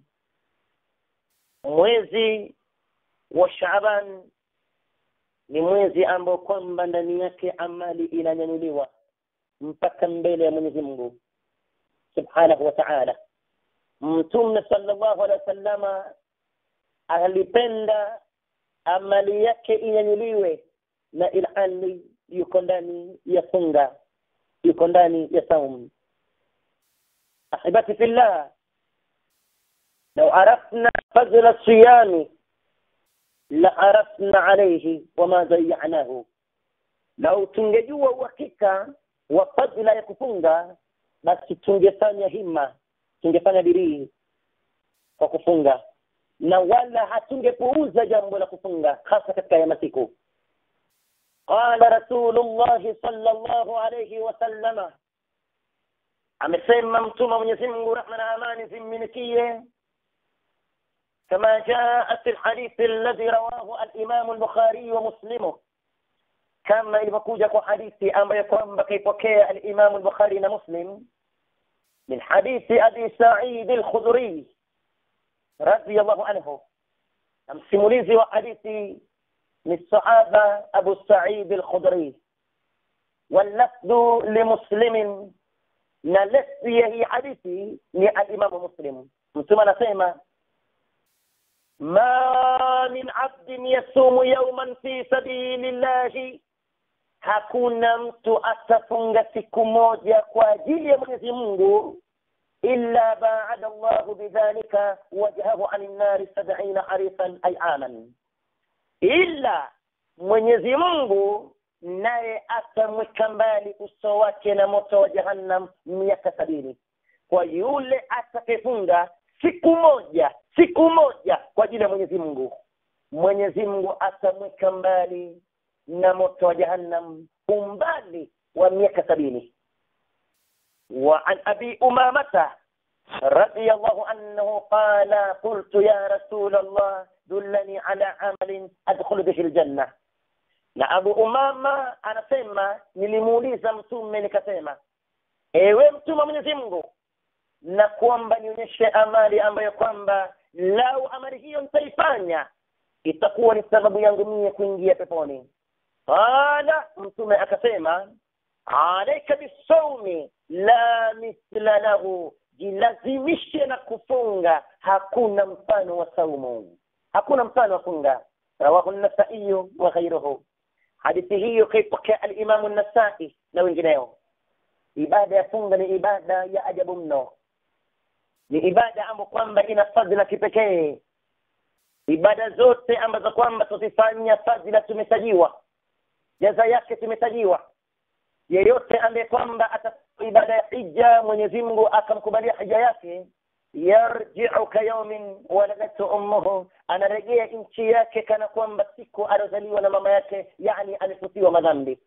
Mwezi wa Shaaban ni mwezi ambao kwamba ndani yake amali inanyanyuliwa mpaka mbele ya Mwenyezi Mungu subhanahu wa ta'ala. Mtume sallallahu alaihi wasallama alipenda amali yake inyanyuliwe na ilhali yuko ndani ya funga, yuko ndani ya saum. Ahibati fillah, لو عرفنا فضل الصيام لعرفنا عليه وما ضيعناه. لو tungejua uhakika wa fadhila ya kufunga, basi tungefanya hima, tungefanya bidii kwa kufunga, na wala hatungepuuza jambo la kufunga hasa katika ya masiku. Qala Rasulullah sallallahu alayhi wasallama, amesema mtume Mwenyezi Mungu rehma na amani zimminikie, كما جاء في الحديث الذي رواه الإمام البخاري ومسلم، كما يبقوجك حديثي أما يقوم بكيبوكي الإمام البخاري ومسلم من حديث أبي سعيد الخدري رضي الله عنه. أمسموليزي وحديثي من الصحابة أبو سعيد الخدري، واللفظ لمسلم نلسي هي حديثي للإمام مسلم. ثم نسيما ما من عبد يصوم يوما في سبيل الله، hakuna mtu atafunga siku moja kwa ajili ya Mwenyezi Mungu, illa ba'ada Allahu bidhalika wajhahu 'anil nari sab'ina harifan ay aman, illa Mwenyezi Mungu naye atamweka mbali uso wake na moto wa jahannam miaka sabini. Kwa yule atakayefunga siku moja, siku moja kwa ajili ya Mwenyezi Mungu, Mwenyezi Mungu atamweka mbali na moto wa jahannam umbali wa miaka sabini. Wa an Abi Umamata رضي الله عنه قال قلت يا رسول الله دلني على عمل أدخل به الجنة. na Abu Umama anasema nilimuuliza mtume nikasema, ewe mtume wa Mwenyezi Mungu, na kwamba nionyeshe amali ambayo kwamba lau amali hiyo nitaifanya itakuwa ni sababu yangu mimi kuingia peponi. Qala, mtume akasema, alayka bisawmi la mithla lahu, jilazimishe na kufunga, hakuna mfano wa saumu, hakuna mfano wa funga. Rawahu an-Nasa'i wa ghayruhu. Hadithi hiyo kaipokea al-Imam an-Nasa'i na wengineo. Ibada ya funga ni ibada ya ajabu mno, ni ibada ambayo kwamba ina fadhila kipekee. Ibada zote ambazo kwamba tuzifanya fadhila tumetajiwa, jaza yake tumetajiwa. Yeyote ambaye kwamba atafanya ibada ya hija, Mwenyezi Mungu akamkubalia hija yake, yarji'u ka yawmin waladatu ummuhu, anarejea nchi yake kana kwamba siku alozaliwa na mama yake, yani alifutiwa madhambi.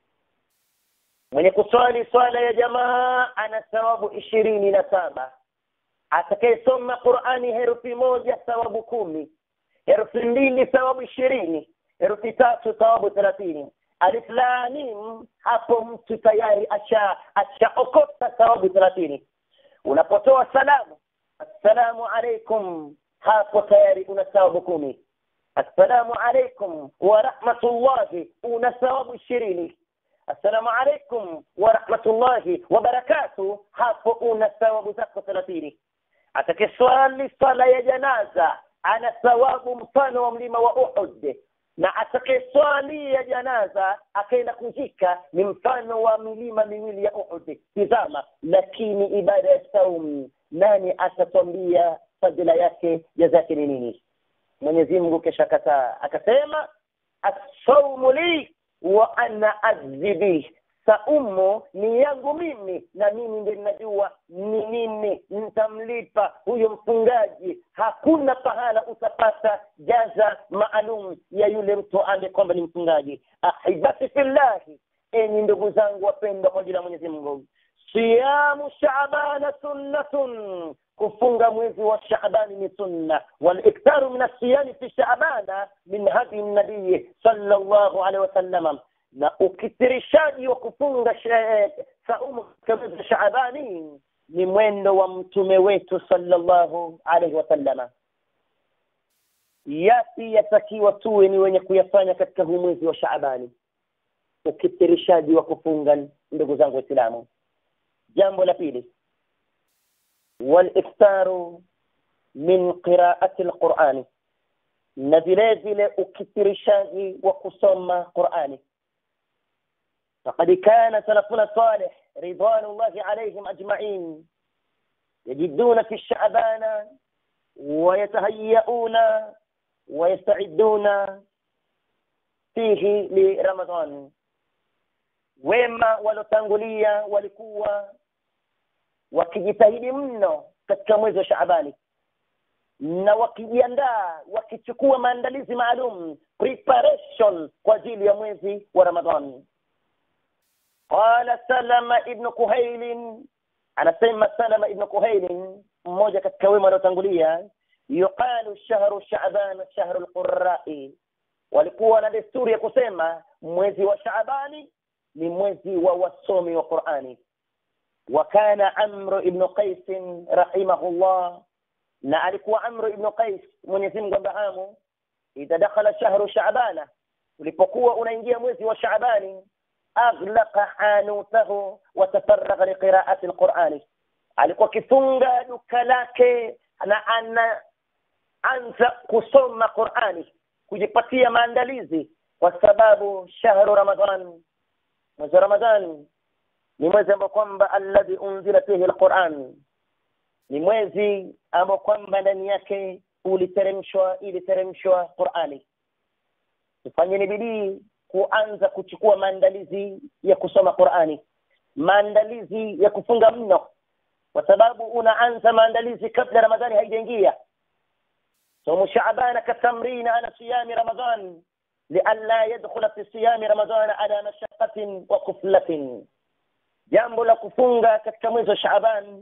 Mwenye kuswali swala ya jamaa ana thawabu ishirini na saba. Atakayesoma Qur'ani herufi moja thawabu kumi, herufi mbili thawabu ishirini, herufi tatu thawabu thelathini. Alif lam mim, hapo mtu tayari asha ashaokota thawabu thelathini. Unapotoa salamu, assalamu alaykum, hapo tayari una thawabu kumi. Assalamu alaykum wa rahmatullahi, una thawabu ishirini. Assalamu alaykum wa rahmatullahi wa barakatuh, hapo una thawabu zako thelathini. Atakayeswali sala ya janaza ana thawabu mfano wa mlima wa Uhud, na atakayeswali ya janaza akaenda kuzika ni mfano wa milima miwili ya Uhud. Tazama, lakini ibada ya saum, nani atatwambia fadhila yake, jaza yake ni nini? Mwenyezi Mungu kisha kataa akasema, as-sawmu li wa ana azbi, saumu ni yangu mimi na mimi ndiye ninajua ni nini nitamlipa huyo mfungaji. Hakuna pahala utapata jaza maalum ya yule mtu ambaye kwamba ni mfungaji. Ahibati fillahi, enyi ndugu zangu wapendwa kwa ajili ya Mwenyezi Mungu, siyamu Shaaban sunnatun, kufunga mwezi wa Shaaban ni sunna. Wal iktaru min as-siyam fi Shaaban min hadi an-nabiy sallallahu alayhi wasallam, na ukitirishaji wa kufunga saumu katika Shaabani ni mwendo wa mtume wetu sallallahu alayhi wasallam. Yapi yatakiwa tuwe ni wenye kuyafanya katika mwezi wa Shaabani? Ukitirishaji wa kufunga, ndugu zangu Waislamu. Jambo la pili, wal iftaru min qira'ati al-Qur'ani, na vile vile ukitirishaji wa kusoma Qur'ani. فقد كان سلفنا الصالح رضوان الله عليهم أجمعين يجدون في الشعبان ويتهيئون ويستعدون فيه لرمضان. wema walotangulia walikuwa wakijitahidi mno katika mwezi wa Shaabani, na wakijiandaa, wakichukua maandalizi maalum, preparation kwa ajili ya mwezi wa Ramadhani. Qala Salama ibn Kuhail, anasema Salama ibn Kuhail, mmoja katika wema waliotangulia, yuqalu shahru Shaaban shahru al-qurra'i, walikuwa na desturi ya kusema mwezi wa Shaabani ni mwezi wa wasomi wa Qur'ani. وكان عمرو ibn Qais rahimahullah, na alikuwa Amr ibn Qais Mwenyezi Mungu ambahamu, idha dakhala shahru Shaabana, ulipokuwa unaingia mwezi wa Shaabani, aghlaqa hanutahu wa tafarraga liqira'ati alqur'ani, alikuwa kifunga duka lake na ana anza kusoma Qur'ani, kujipatia maandalizi, kwa sababu shahru Ramadhan, mwezi Ramadhan ni mwezi ambao kwamba alladhi unzila fihi alquran, ni mwezi ambao kwamba ndani yake uliteremshwa iliteremshwa Qur'ani. Tufanye bidii kuanza kuchukua maandalizi ya kusoma Qur'ani, maandalizi ya kufunga mno, kwa sababu unaanza maandalizi kabla Ramadhani haijaingia. Somo Shaaban katamrina ala siyami Ramadhan lialla yadkhula fi siyami Ramadhan ala mashaqqatin wa kuflatin. Jambo la kufunga katika mwezi wa Shaaban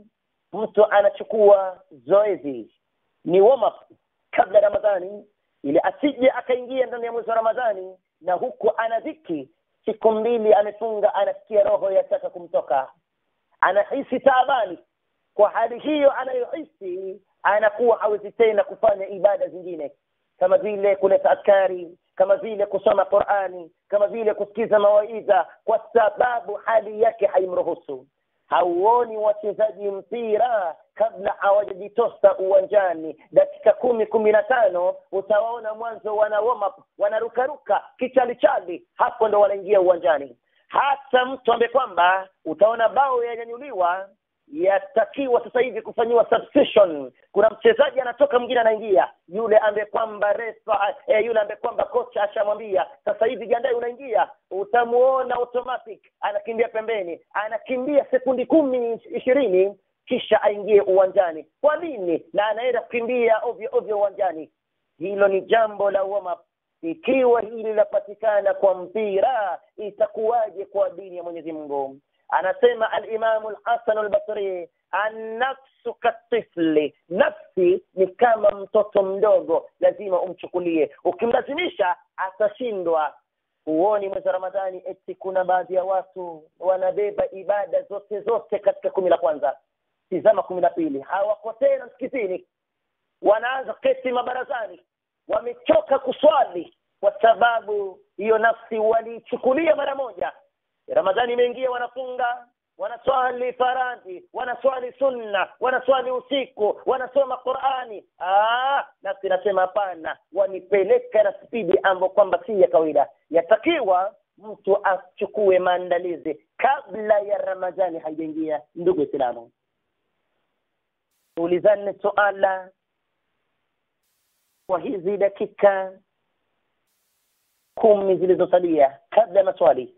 mtu anachukua zoezi ni warm up kabla Ramadhani ili asije akaingia ndani ya mwezi wa Ramadhani na huku ana dhiki, siku mbili amefunga, anasikia roho yataka kumtoka, anahisi taabani. Kwa hali hiyo anayohisi anakuwa hawezi tena kufanya ibada zingine kama vile kuleta askari, kama vile kusoma Qur'ani, kama vile kusikiza mawaidha, kwa sababu hali yake haimruhusu. Hauoni wachezaji mpira kabla hawajajitosa uwanjani dakika kumi kumi na tano utawaona mwanzo wana warm up, wanarukaruka kichalichali, hapo ndo wanaingia uwanjani. Hata mtu ambaye kwamba utaona bao yanyanyuliwa, yatakiwa sasa hivi kufanyiwa substitution, kuna mchezaji anatoka mwingine anaingia, yule ambaye kwamba refa eh, yule ambaye kwamba kocha ashamwambia sasa hivi jiandae unaingia, utamuona automatic anakimbia pembeni, anakimbia sekundi kumi ishirini kisha aingie uwanjani. Kwa nini? Na anaenda kukimbia ovyo ovyo uwanjani. Hilo ni jambo la warm up. Ikiwa hili linapatikana kwa mpira, itakuwaje kwa dini ya Mwenyezi Mungu? Anasema al-Imam al-Hasan al-Basri, an-nafsu katifli, nafsi ni kama mtoto mdogo, lazima umchukulie. Ukimlazimisha atashindwa. Uoni mwezi wa Ramadhani eti kuna baadhi ya watu wanabeba ibada zote zote katika kumi la kwanza, tizama kumi la pili hawako tena msikitini, wanaanza keti mabarazani, wamechoka kuswali kwa sababu hiyo nafsi walichukulia mara moja. Ramadhani imeingia, wanafunga, wanaswali faradhi, wanaswali sunna, wanaswali usiku, wanasoma Qur'ani. Ah, nafsi nasema hapana, wanipeleka na spidi ambayo kwamba si ya kawaida. Yatakiwa mtu achukue maandalizi kabla ya Ramadhani haijaingia. Ndugu Waislamu, ulizane suala kwa hizi dakika kumi zilizosalia kabla ya maswali.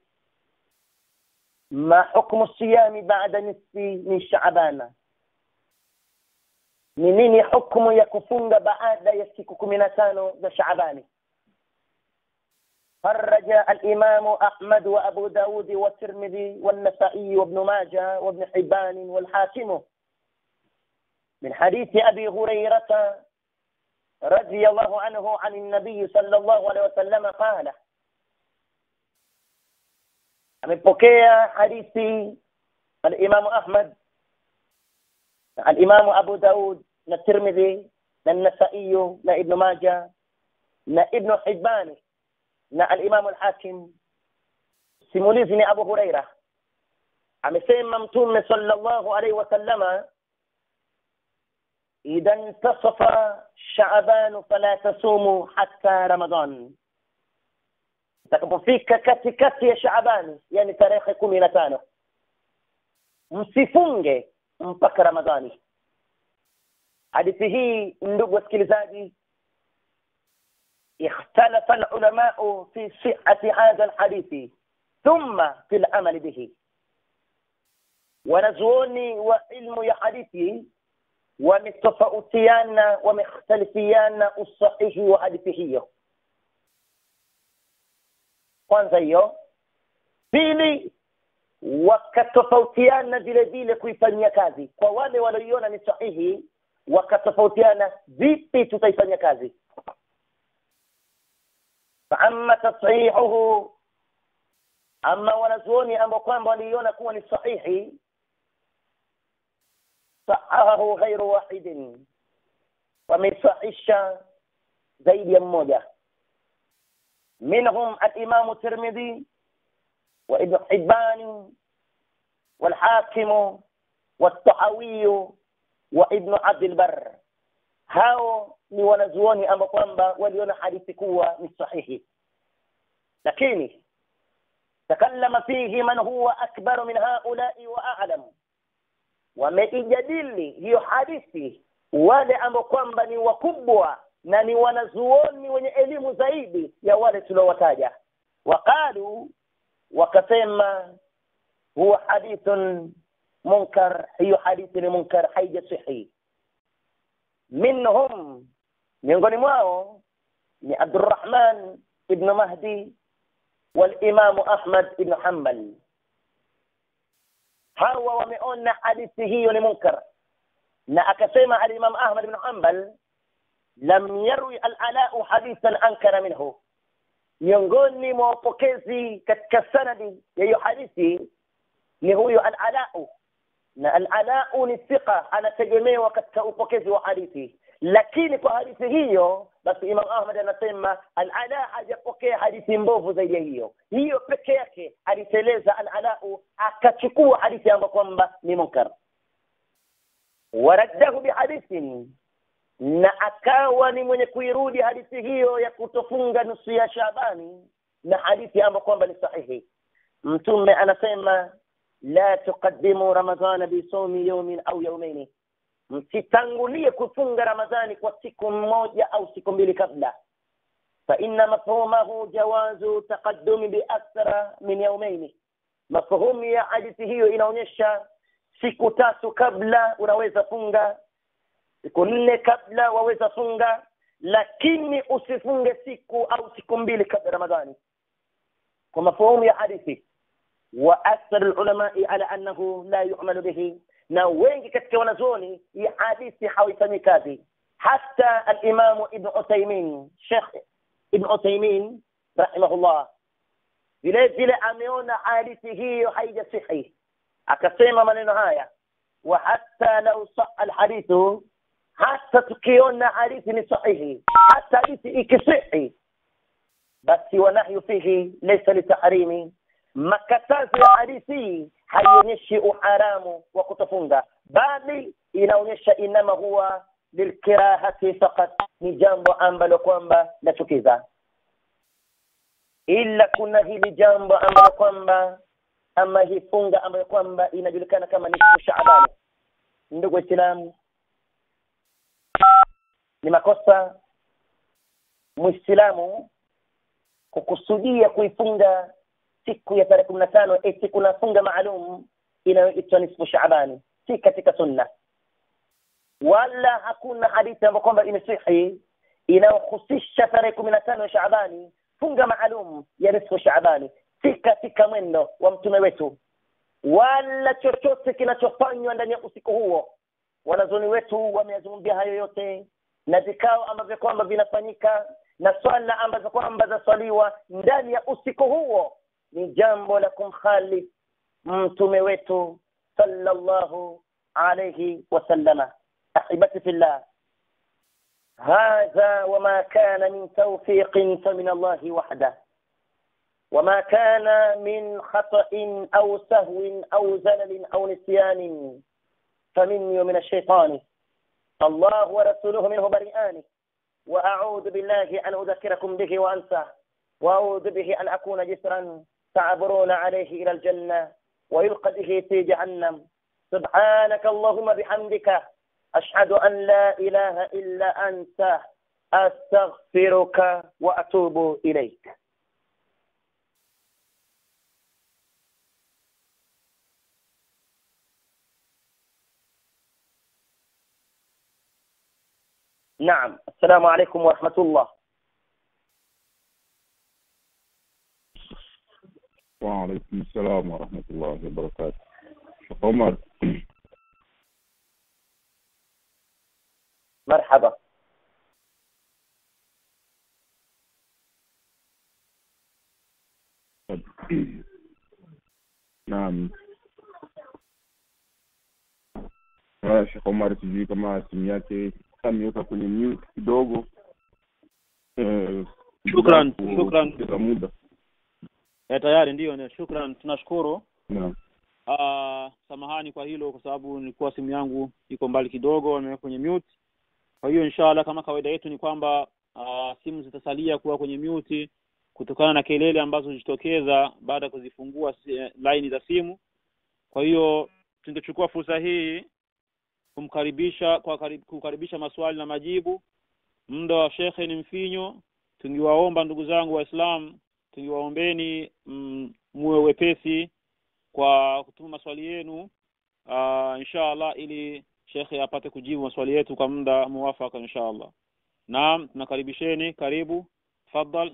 ما حكم الصيام بعد نصف من شعبان؟ ni nini hukumu ya kufunga baada ya siku kumi na tano za Shaabani? خرج الإمام أحمد وأبو داود والترمذي والنسائي وابن ماجه وابن حبان والحاكم من حديث أبي هريرة رضي الله عنه عن النبي صلى الله عليه وسلم قال. amepokea hadithi al-Imam Ahmad, al-Imam Abu Daud na Tirmidhi na Nasa'i na Ibn Majah na Ibn Hibban na al-Imam al-Hakim. Simulizi ni Abu Huraira, amesema Mtume sallallahu alayhi wasallama, idan tasafa Sha'ban fala tasumu hatta Ramadan. Takapofika katikati ya Shaabani, yani tarehe kumi na tano, msifunge mpaka Ramadhani. Hadithi hii, ndugu wasikilizaji, ikhtalafa al-ulama fi sihhati hadha al-hadith thumma fi al-amal bihi. Wanazuoni wa ilmu ya hadithi wametofautiana, wamekhtalifiana usahihi wa hadithi hiyo. Kwanza hiyo. Pili, wakatofautiana vile vile kuifanyia kazi. Kwa wale walioiona ni sahihi, wakatofautiana vipi tutaifanyia kazi. Amma tashihuhu, amma wanazuoni ambao kwamba waliiona kuwa ni sahihi, sahahu ghairu wahidin, wamesahisha zaidi ya mmoja. منهم الإمام الترمذي وابن حبان والحاكم والطحاوي وابن عبد البر. hao ni wanazuoni ambao kwamba waliona hadithi kuwa ni sahihi, lakini takallama fihi man huwa akbar min haula'i wa a'lam. Wameijadili hiyo hadithi wale ambao kwamba ni wakubwa na ni wanazuoni wenye elimu zaidi ya wale tuliowataja. Waqalu, wakasema, huwa hadithun munkar, hiyo hadithi ni munkar, haijasihi. Minhum, miongoni mwao ni Abdurrahman ibn Mahdi wal Imam Ahmad ibn Hanbal. Hawa wameona hadithi hiyo ni munkar, na akasema al-Imam Ahmad ibn Hanbal lam yarwi al-Ala hadithan ankara minhu, miongoni mwa wapokezi katika sanadi ya hiyo hadithi ni huyo al-Ala, na al-Ala ni thiqa, anategemewa katika upokezi wa hadithi. Lakini kwa hadithi hiyo basi Imam Ahmad anasema al-Ala hajapokea hadithi mbovu zaidi ya hiyo. Hiyo peke yake aliteleza al-Ala, akachukua hadithi ambayo kwamba ni munkar, waraddahu bihadithin, na akawa ni mwenye kuirudi hadithi hiyo ya kutofunga nusu ya Shaabani na hadithi ambayo kwamba ni sahihi. Mtume anasema la tuqaddimu ramadhana bi sawmi yawmin au yawmayn, msitangulie kufunga Ramadhani kwa siku moja au siku mbili kabla. Fa inna mafhumahu jawazu taqaddumi bi akthara min yawmayn, mafhumu ya hadithi hiyo inaonyesha siku tatu kabla unaweza funga, siku nne kabla waweza funga, lakini usifunge siku au siku mbili kabla Ramadhani, kwa mafhumu ya hadithi. Wa akthar ulama ala annahu la yu'malu bihi, na wengi katika wanazuoni hii hadithi hawaifanyi kazi. Hata al-Imam Ibn Uthaymeen, Sheikh Ibn Uthaymeen rahimahullah, vile vile ameona hadithi hiyo haijasihi, akasema maneno haya: wa hatta law sahha al-hadithu, hata tukiona hadithi ni sahihi, hata hadithi ikisihi, basi wanahyu fihi laysa litahrimi, makatazo ya hadithi haionyeshi uharamu wa kutofunga, bali inaonyesha inama huwa lilkirahati faqat, ni jambo ambalo kwamba lachukiza. Ila kuna hili jambo ambalo kwamba ama hii funga ambayo kwamba inajulikana kama ni Shaabani, ndugu Waislamu, ni makosa Muislamu kukusudia kuifunga siku ya tarehe kumi na tano eti kuna funga maalum inayoitwa nisfu Shaabani. Si katika sunna, wala hakuna hadithi ambayo kwamba imesihi inayohusisha tarehe kumi na tano ya Shaabani funga maalum ya nisfu Shaabani. Si katika mwendo wa mtume wetu, wala chochote kinachofanywa ndani ya usiku huo. Wanazoni wetu wameyazungumzia hayo yote, na vikao ambavyo kwamba vinafanyika na swala ambazo kwamba zaswaliwa ndani ya usiku huo ni jambo la kumkhalif mtume wetu sallallahu alayhi wasallama. Ahibati fillah, hadha wama kana min tawfiqin famin Allahi wahda, wama kana min khata'in aw sahwin aw zalalin aw nisyanin faminni wa min ash-shaytani. Allah wa rasuluhu minhu bari'ani, wa a'udhu billahi an udhakkirakum bihi wa ansa, wa a'udhu bihi an akuna jisran تعبرون عليه إلى الجنة ويلقى به في جهنم. سبحانك اللهم بحمدك أشهد أن لا إله إلا أنت أستغفرك وأتوب إليك. نعم، السلام عليكم ورحمة الله. وعليكم السلام ورحمة الله وبركاته. شيخ عمر، مرحبا. نعم. Sheikh Omar, sijui kama simu yake ameweka kwenye mute kidogo. Shukran, shukran. Kwa muda. Eh, tayari ndio ni shukran, tunashukuru. Naam. Ah, samahani kwa hilo kwa sababu nilikuwa simu yangu iko mbali kidogo, nimeweka kwenye mute. Kwa hiyo inshallah kama kawaida yetu ni kwamba uh, simu zitasalia kuwa kwenye mute kutokana na kelele ambazo zitokeza baada ya kuzifungua line za simu. Kwa hiyo tungechukua fursa hii kumkaribisha kwa karib, kukaribisha maswali na majibu. Muda wa shekhe ni mfinyo. Tungiwaomba ndugu zangu Waislamu, tungiwaombeni mm, muwe wepesi kwa kutuma maswali yenu uh, inshallah ili shekhe apate kujibu maswali yetu kwa muda muwafaka inshallah. Naam, tunakaribisheni, karibu. Tafadhali.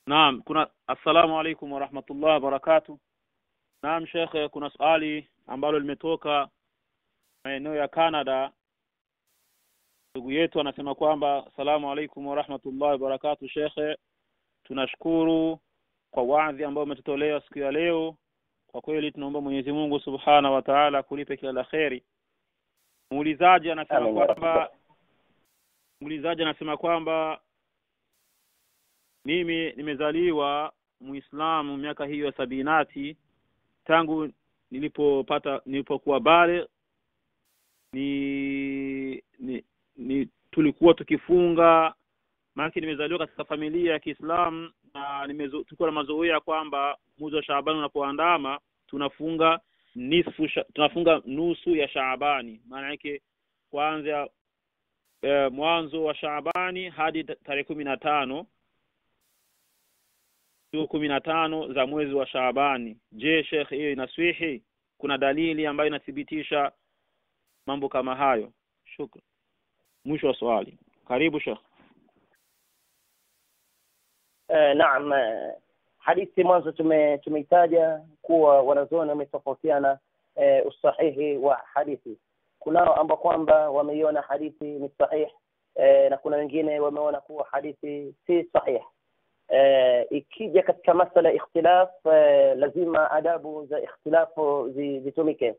Naam, kuna assalamu alaykum wa rahmatullahi wa barakatuh. Naam Sheikh, kuna swali ambalo limetoka maeneo ya Canada. Ndugu yetu anasema kwamba assalamu alaykum wa rahmatullahi wa barakatuh Sheikh. Tunashukuru kwa waadhi ambao umetutolea siku ya leo. Kwa kweli tunaomba Mwenyezi Mungu Subhanahu wa Ta'ala kulipe kila la kheri. Muulizaji anasema kwamba Muulizaji anasema kwamba mimi nimezaliwa Muislamu miaka hiyo ya sabinati. Tangu nilipopata nilipokuwa bale ni, ni ni tulikuwa tukifunga, maana nimezaliwa katika familia ya Kiislamu na nimezaliwa na mazoea kwamba mwezi wa Shaaban unapoandama tunafunga nisfu tunafunga nusu ya Shaabani, maana yake kuanzia e, mwanzo wa Shaabani hadi tarehe kumi na tano siku kumi na tano za mwezi wa Shaabani. Je, Sheikh, hiyo inaswihi? Kuna dalili ambayo inathibitisha mambo kama hayo? Shukran. Mwisho wa swali. Karibu Sheikh. Eh, naam, hadithi mwanzo tume tumeitaja kuwa wanazuoni wametofautiana eh, usahihi wa hadithi. Kunao ambao kwamba wameiona hadithi ni sahihi eh, na kuna wengine wameona kuwa hadithi si sahihi. Eh, ikija katika masala ikhtilaf eh, lazima adabu za ikhtilafu zitumike,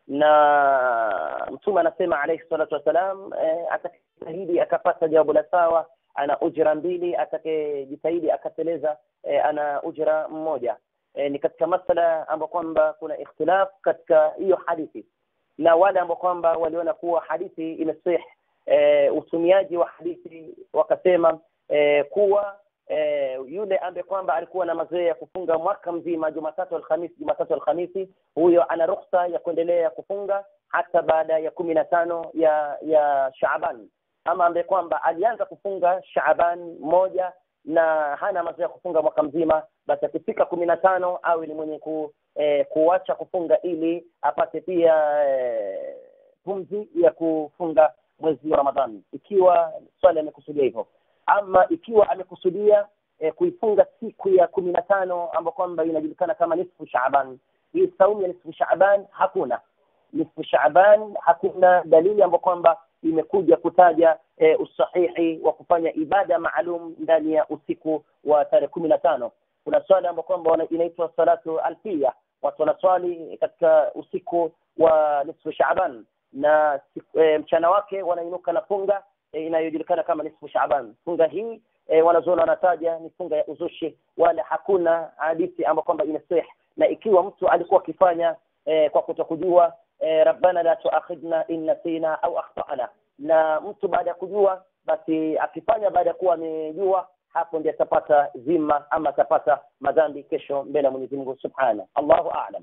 na mtume anasema alayhi salatu wasalam eh, atakayejitahidi akapata jawabu la sawa ana ujira mbili, atakayejitahidi akateleza eh, ana ujira mmoja. Eh, ni katika masala ambapo kwamba kuna ikhtilaf katika hiyo hadithi, na wale ambao kwamba waliona kuwa hadithi imesih eh, utumiaji wa hadithi wakasema eh, kuwa Eh, yule ambaye kwamba alikuwa na mazoea ya kufunga mwaka mzima Jumatatu Alhamisi Jumatatu Alhamisi, huyo ana ruhusa ya kuendelea kufunga hata baada ya kumi na tano ya ya Shaaban. Ama ambaye kwamba alianza kufunga Shaaban moja na hana mazoea ya kufunga mwaka mzima, basi akifika kumi na tano awe ni mwenye ku, eh, kuacha kufunga ili apate pia eh, pumzi ya kufunga mwezi wa Ramadhani, ikiwa swali amekusudia hivyo. Ama ikiwa amekusudia e, kuifunga siku ya kumi na tano ambapo kwamba inajulikana kama nisfu Shaaban, hii saumu ya nisfu Shaaban hakuna nisfu Shaaban hakuna dalili ambapo kwamba imekuja kutaja e, usahihi wa kufanya ibada maalum ndani ya usiku wa tarehe kumi na tano. Kuna swala ambapo kwamba inaitwa salatu alfia, watu wanaswali katika usiku wa nisfu Shaaban na e, mchana wake wanainuka na funga E, inayojulikana kama nisfu Shaaban. Funga hii e, wanazoona wanataja ni funga ya uzushi, wala hakuna hadithi ambayo kwamba inasih. Na ikiwa mtu alikuwa akifanya e, kwa kutokujua e, rabbana la tuakhidna in nasina au akhtana, na mtu baada ya kujua basi akifanya baada ya kuwa amejua, hapo ndiye atapata zima ama atapata madhambi kesho mbele ya Mwenyezi Mungu Subhana. Allahu a'lam.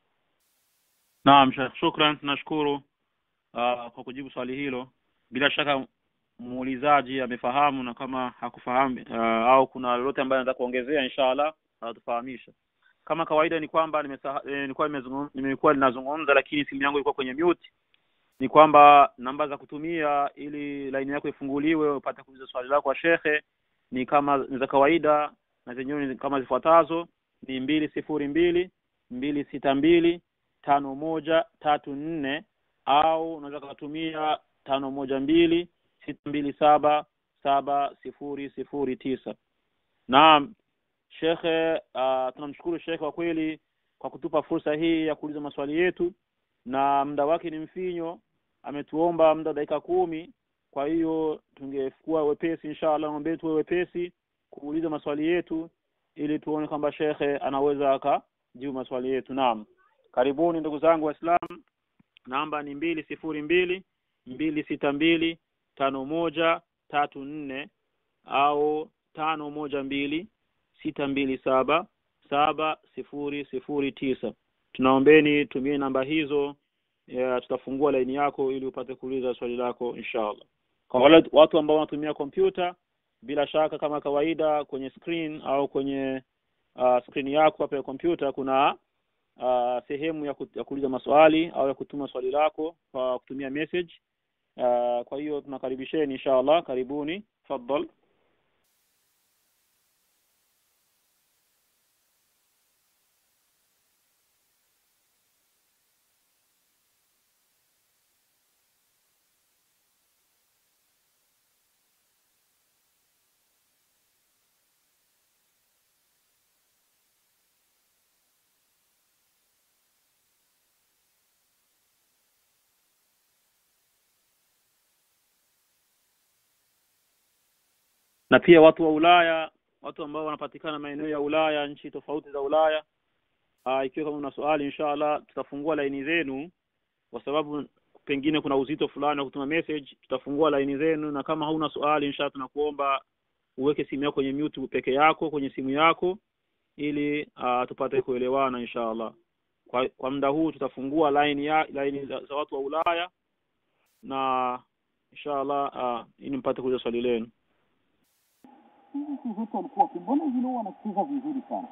Naam Sheikh, shukran, tunashukuru uh, kwa kujibu swali hilo. Bila shaka muulizaji amefahamu, na kama hakufahamu uh, au kuna lolote ambaye anataka kuongezea inshallah atafahamisha. Kama kawaida ni kwamba nimesa, eh, nilikuwa nimezungumza nimekuwa ninazungumza lakini simu yangu ilikuwa kwenye mute. Ni kwamba namba za kutumia ili line yako ifunguliwe upate kuuliza swali lako kwa shekhe ni kama za kawaida, na zenyewe ni kama zifuatazo: ni mbili sifuri mbili mbili sita mbili tano moja tatu nne, au unaweza kutumia tano moja mbili sita mbili saba saba sifuri sifuri tisa. Naam Shekhe, uh, tunamshukuru Shekhe kwa kweli kwa kutupa fursa hii ya kuuliza maswali yetu, na muda wake ni mfinyo, ametuomba muda dakika kumi. Kwa hiyo tungekuwa wepesi inshallah, ngombe tuwe wepesi kuuliza maswali yetu ili tuone kwamba Shekhe anaweza akajibu maswali yetu. Naam, karibuni ndugu zangu Waislamu. Namba ni mbili sifuri mbili mbili sita mbili tano moja tatu nne, au tano moja mbili sita mbili saba saba sifuri sifuri tisa. Tunaombeni tumie namba hizo, ya, tutafungua line yako ili upate kuuliza swali lako inshallah. Kwa wale watu ambao wanatumia kompyuta, bila shaka kama kawaida kwenye screen au kwenye uh, screen yako hapo ya kompyuta kuna uh, sehemu ya, ku, ya kuuliza maswali au ya kutuma swali lako kwa kutumia message. Uh, kwa hiyo tunakaribisheni inshallah, karibuni, tafadhali. Na pia watu wa Ulaya, watu ambao wanapatikana maeneo ya Ulaya, nchi tofauti za Ulaya, uh, ikiwa kama una swali inshallah tutafungua line zenu, kwa sababu pengine kuna uzito fulani wa kutuma message. Tutafungua line zenu, na kama hauna swali inshallah tunakuomba uweke simu yako kwenye mute peke yako kwenye simu yako, ili uh, tupate kuelewana inshallah. Kwa, kwa muda huu tutafungua line ya line za, za watu wa Ulaya, na inshallah uh, ili mpate kuuliza swali lenu. Hizi zote walikuwa kimbona vile wanacheza vizuri sana.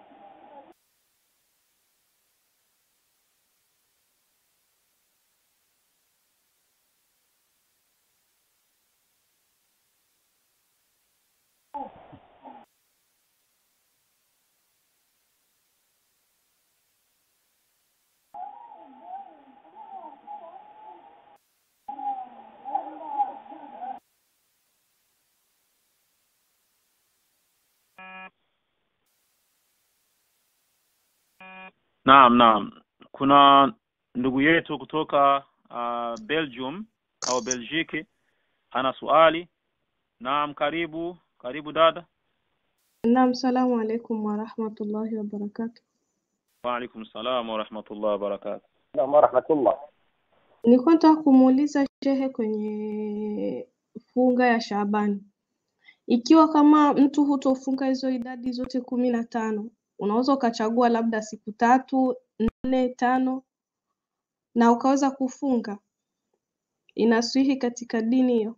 Naam, naam. Kuna ndugu yetu kutoka uh, Belgium au Belgique ana swali. Naam, karibu, karibu dada. Naam, salamu alaykum wa rahmatullahi wa barakatuh. Wa alaykum salaam wa rahmatullahi wa barakatuh. Naam, wa rahmatullah. Nilikuwa nataka kumuuliza shehe kwenye funga ya Shaaban. Ikiwa kama mtu hutofunga hizo idadi zote kumi na tano, unaweza ukachagua labda siku tatu, nne, tano na ukaweza kufunga. Inaswihi katika dini hiyo?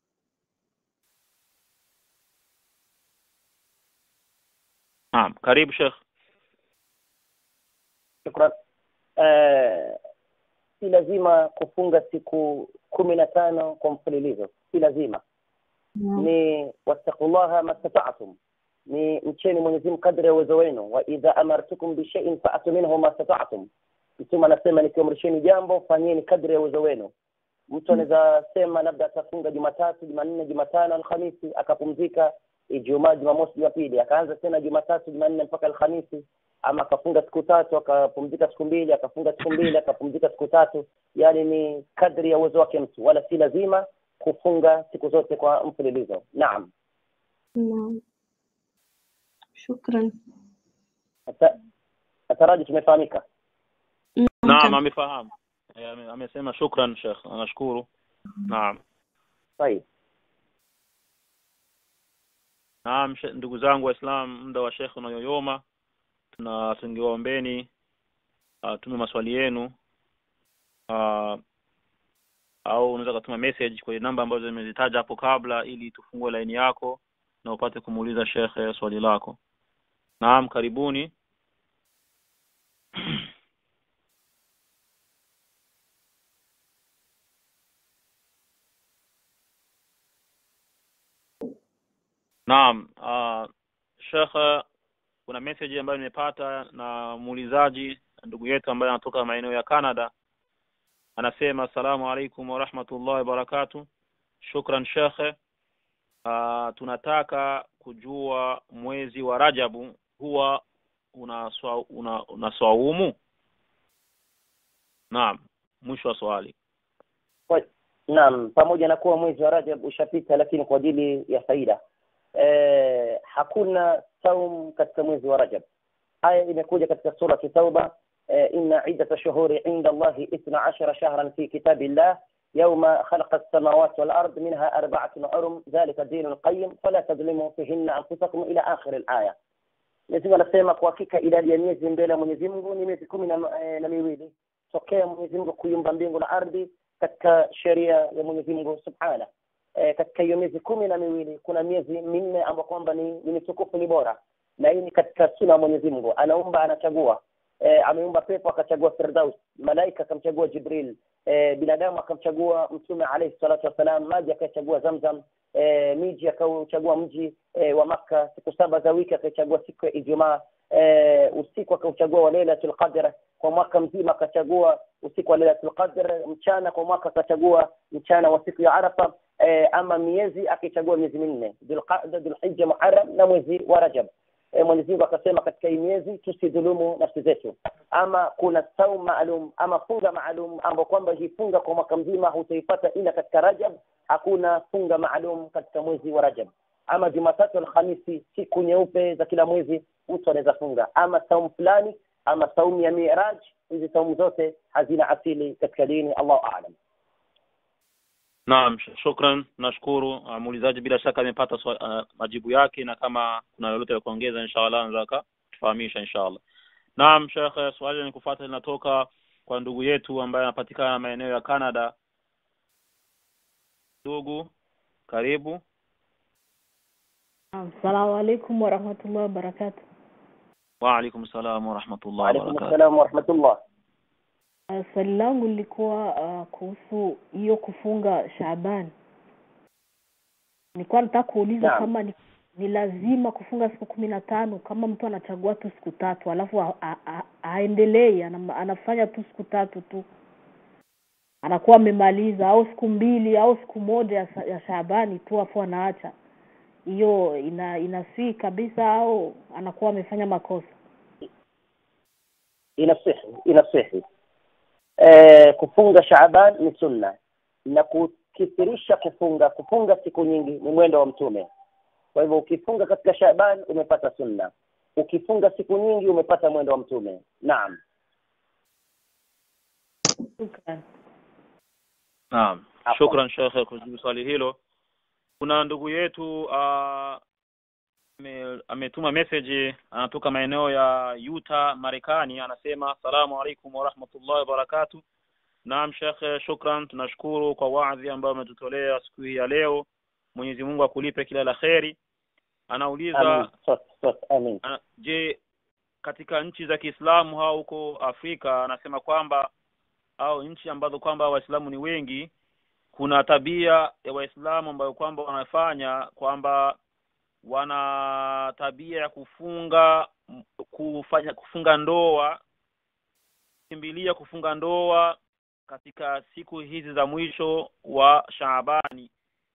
Naam, karibu Sheikh. Shukran. Eh, si lazima kufunga siku kumi na tano kwa mfululizo, si lazima. No. Ni wattaqullaha mastata'tum, ni mcheni Mwenyezi Mungu kadri ya uwezo wenu. Wa idha amartukum bi shay'in fa'tu minhu mastata'tum, mtume anasema nikiamrisheni jambo fanyeni kadri ya uwezo wenu. Mtu anaweza sema labda atafunga Jumatatu, Jumanne, Jumatano, Alhamisi, akapumzika Ijumaa, Jumamosi, Jumapili, akaanza tena Jumatatu, Jumanne mpaka Alhamisi, ama akafunga siku tatu akapumzika siku mbili, akafunga siku mbili akapumzika siku tatu. Yani ni kadri ya uwezo wake mtu, wala si lazima kufunga siku zote kwa mfululizo. Naam. Naam. Shukran. Ata, ataraji tumefahamika. Naam, amefahamu. Amesema shukran Sheikh, anashukuru. Naam. Sahihi. Naam, ndugu zangu Waislamu, muda wa Sheikh unayoyoma. Tuna tungewaombeni uh, tume maswali yenu, uh, au unaweza kutuma message kwenye namba ambazo nimezitaja hapo kabla, ili tufungue line yako na upate kumuuliza Sheikh swali lako. Naam, karibuni. Naam, uh, Sheikh, kuna message ambayo nimepata na muulizaji ndugu yetu ambaye anatoka maeneo ya Canada. Anasema asalamu alaykum wa rahmatullahi wa barakatuh. Shukran Sheikh. Uh, tunataka kujua mwezi wa Rajabu huwa unaswa una, unaswaumu? Naam, mwisho wa swali. Naam, pamoja na kuwa mwezi wa Rajab ushapita, lakini kwa ajili ya faida eh, hakuna saum katika mwezi wa Rajab. Aya imekuja katika sura Tauba, eh, inna iddata shuhuri inda Allahi ithna ashara shahran fi kitabillah yawma khalaqa as-samawati wal ard minha arba'atun hurum dhalika ad-din al-qayyim fala tadhlimu fihinna anfusakum ila akhir al-aya. Mwenyezi Mungu anasema kwa hakika idadi ya miezi mbele ya Mwenyezi Mungu ni miezi kumi na, eh, na miwili tokea Mwenyezi Mungu kuumba mbingu na ardhi katika sheria ya Mwenyezi Mungu Subhanahu. E, katika hiyo miezi kumi na miwili kuna miezi minne ambayo kwamba ni ni mitukufu, ni bora, na hii ni katika sunna ya Mwenyezi Mungu. Anaumba, anachagua. E, ameumba pepo akachagua Firdaus, malaika akamchagua Jibril, e, binadamu akamchagua Mtume alayhi salatu wasalam, maji akachagua Zamzam, e, miji akachagua mji e, wa Makka, siku saba za wiki akachagua siku ya Ijumaa, e, usiku akachagua wa Lailatul Qadr, kwa mwaka mzima akachagua usiku wa Lailatul Qadr, mchana kwa mwaka akachagua mchana wa siku ya Arafa. E, ama miezi akichagua miezi minne, Dhulqa'da, Dhulhijja, Muharram na mwezi wa Rajab. E, Mwenyezi Mungu akasema katika hii miezi tusidhulumu nafsi zetu. Ama kuna saum maalum ama funga maalum ambapo kwamba hii funga kwa mwaka mzima hutaipata ila katika Rajab. Hakuna funga maalum katika mwezi wa Rajab. ama Jumatatu Alhamisi, siku nyeupe za kila mwezi, mtu anaweza funga. Ama saumu fulani, ama saumu ya Miraj, hizi saumu zote hazina asili katika dini. Allahu a'lam. Naam, shukran, nashukuru. Muulizaji bila shaka amepata uh, majibu yake, na kama kuna lolote la kuongeza inshallah anaweza kufahamisha inshallah. Naam Sheikh, swali ni kufuata linatoka kwa ndugu yetu ambaye anapatikana maeneo ya Canada. Ndugu, karibu. Assalamu alaykum wa rahmatullahi wa barakatuh. Wa alaykum salaam wa rahmatullahi wa barakatuh. Wa alaykum salaam wa rahmatullah. Swali langu lilikuwa uh, kuhusu hiyo kufunga Shaaban. Nilikuwa nataka kuuliza kama ni, ni lazima kufunga siku kumi na tano kama mtu anachagua tu siku tatu alafu aendelee anafanya tu siku tatu tu anakuwa amemaliza, au siku mbili au siku moja ya, ya Shaabani tu afu anaacha. Hiyo ina inasii kabisa au anakuwa amefanya makosa? Inasihi, inasihi. Eh, kufunga Shaaban ni sunna, na kukithirisha kufunga kufunga siku nyingi ni mwendo wa Mtume. Kwa hivyo ukifunga katika Shaaban umepata sunna, ukifunga siku nyingi umepata mwendo wa Mtume. Naam. Shukran. Naam. Shukran Sheikh kwa kujibu swali hilo. Kuna ndugu yetu uh, ametuma message, anatoka maeneo ya Utah, Marekani, anasema asalamu alaykum wa rahmatullahi wa barakatuh. Naam Sheikh, shukran, tunashukuru kwa waadhi ambao umetutolea siku hii ya leo. Mwenyezi Mungu akulipe kila la kheri. Anauliza amin. Ana, je, katika nchi za Kiislamu au huko Afrika, anasema kwamba au nchi ambazo kwamba Waislamu ni wengi, kuna tabia ya Waislamu ambayo kwamba wanafanya kwamba wana tabia ya kufunga kufanya kufunga ndoa, kimbilia kufunga ndoa katika siku hizi za mwisho wa Shaabani.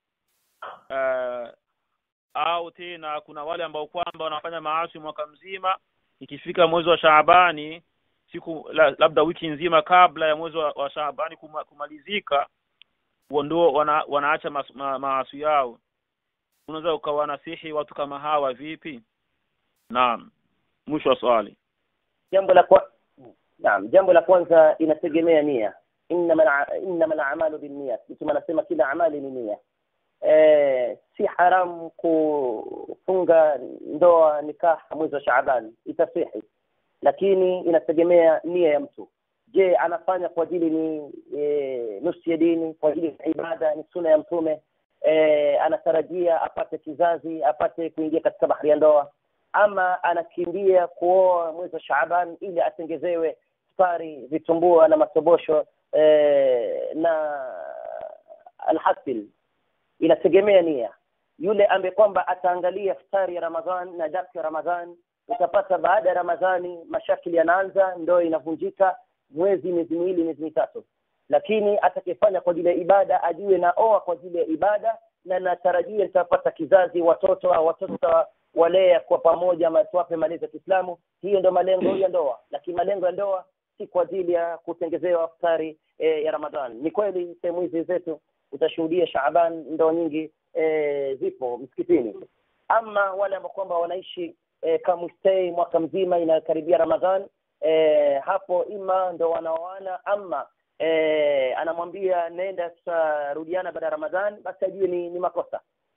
Uh, au tena kuna wale ambao kwamba wanafanya maasi mwaka mzima, ikifika mwezi wa Shaabani, siku labda wiki nzima kabla ya mwezi wa, wa Shaabani kuma, kumalizika, ndio wana, wanaacha maasi ma, ma yao. Unaweza ukawanasihi watu kama hawa vipi? Naam. Mwisho wa swali. Jambo la kwa... Naam, jambo la kwanza inategemea nia. Inna innamal a'malu binniyat. Mtu anasema kila amali ni nia. Eh, si haram kufunga ndoa nikah mwezi wa Shaaban, itasihi. Lakini inategemea nia ya mtu. Je, anafanya kwa ajili ni e, nusu ya dini, kwa ajili ya ibada, ni sunna ya Mtume? Eh, anatarajia apate kizazi, apate kuingia katika bahari ya ndoa, ama anakimbia kuoa mwezi wa Shaaban ili atengezewe safari, vitumbua na matobosho eh, na alhasil. Inategemea nia. Yule ambaye kwamba ataangalia iftari ya Ramadhan na dafu ya Ramadhan, utapata baada ya Ramadhani mashakili yanaanza, ndoa inavunjika, mwezi miezi miwili miezi mitatu. Lakini atakifanya kwa ajili ya ibada, ajue na oa kwa ajili ya ibada, na natarajia nitapata kizazi, watoto au watoto walea kwa pamoja, matuape malezi ya Kiislamu. Hiyo ndio malengo ya ndoa. Lakini malengo ya ndoa si kwa ajili ya kutengezewa iftari e, ya Ramadhan. Ni kweli sehemu hizi zetu utashuhudia Shaaban ndoa nyingi e, zipo msikitini. Ama wale ambao kwamba wanaishi e, kama stay mwaka mzima inakaribia Ramadhan, e, hapo ima ndo wanaoana, ama e, anamwambia nenda tutarudiana baada ya Ramadhan, basi ajue ni, ni makosa.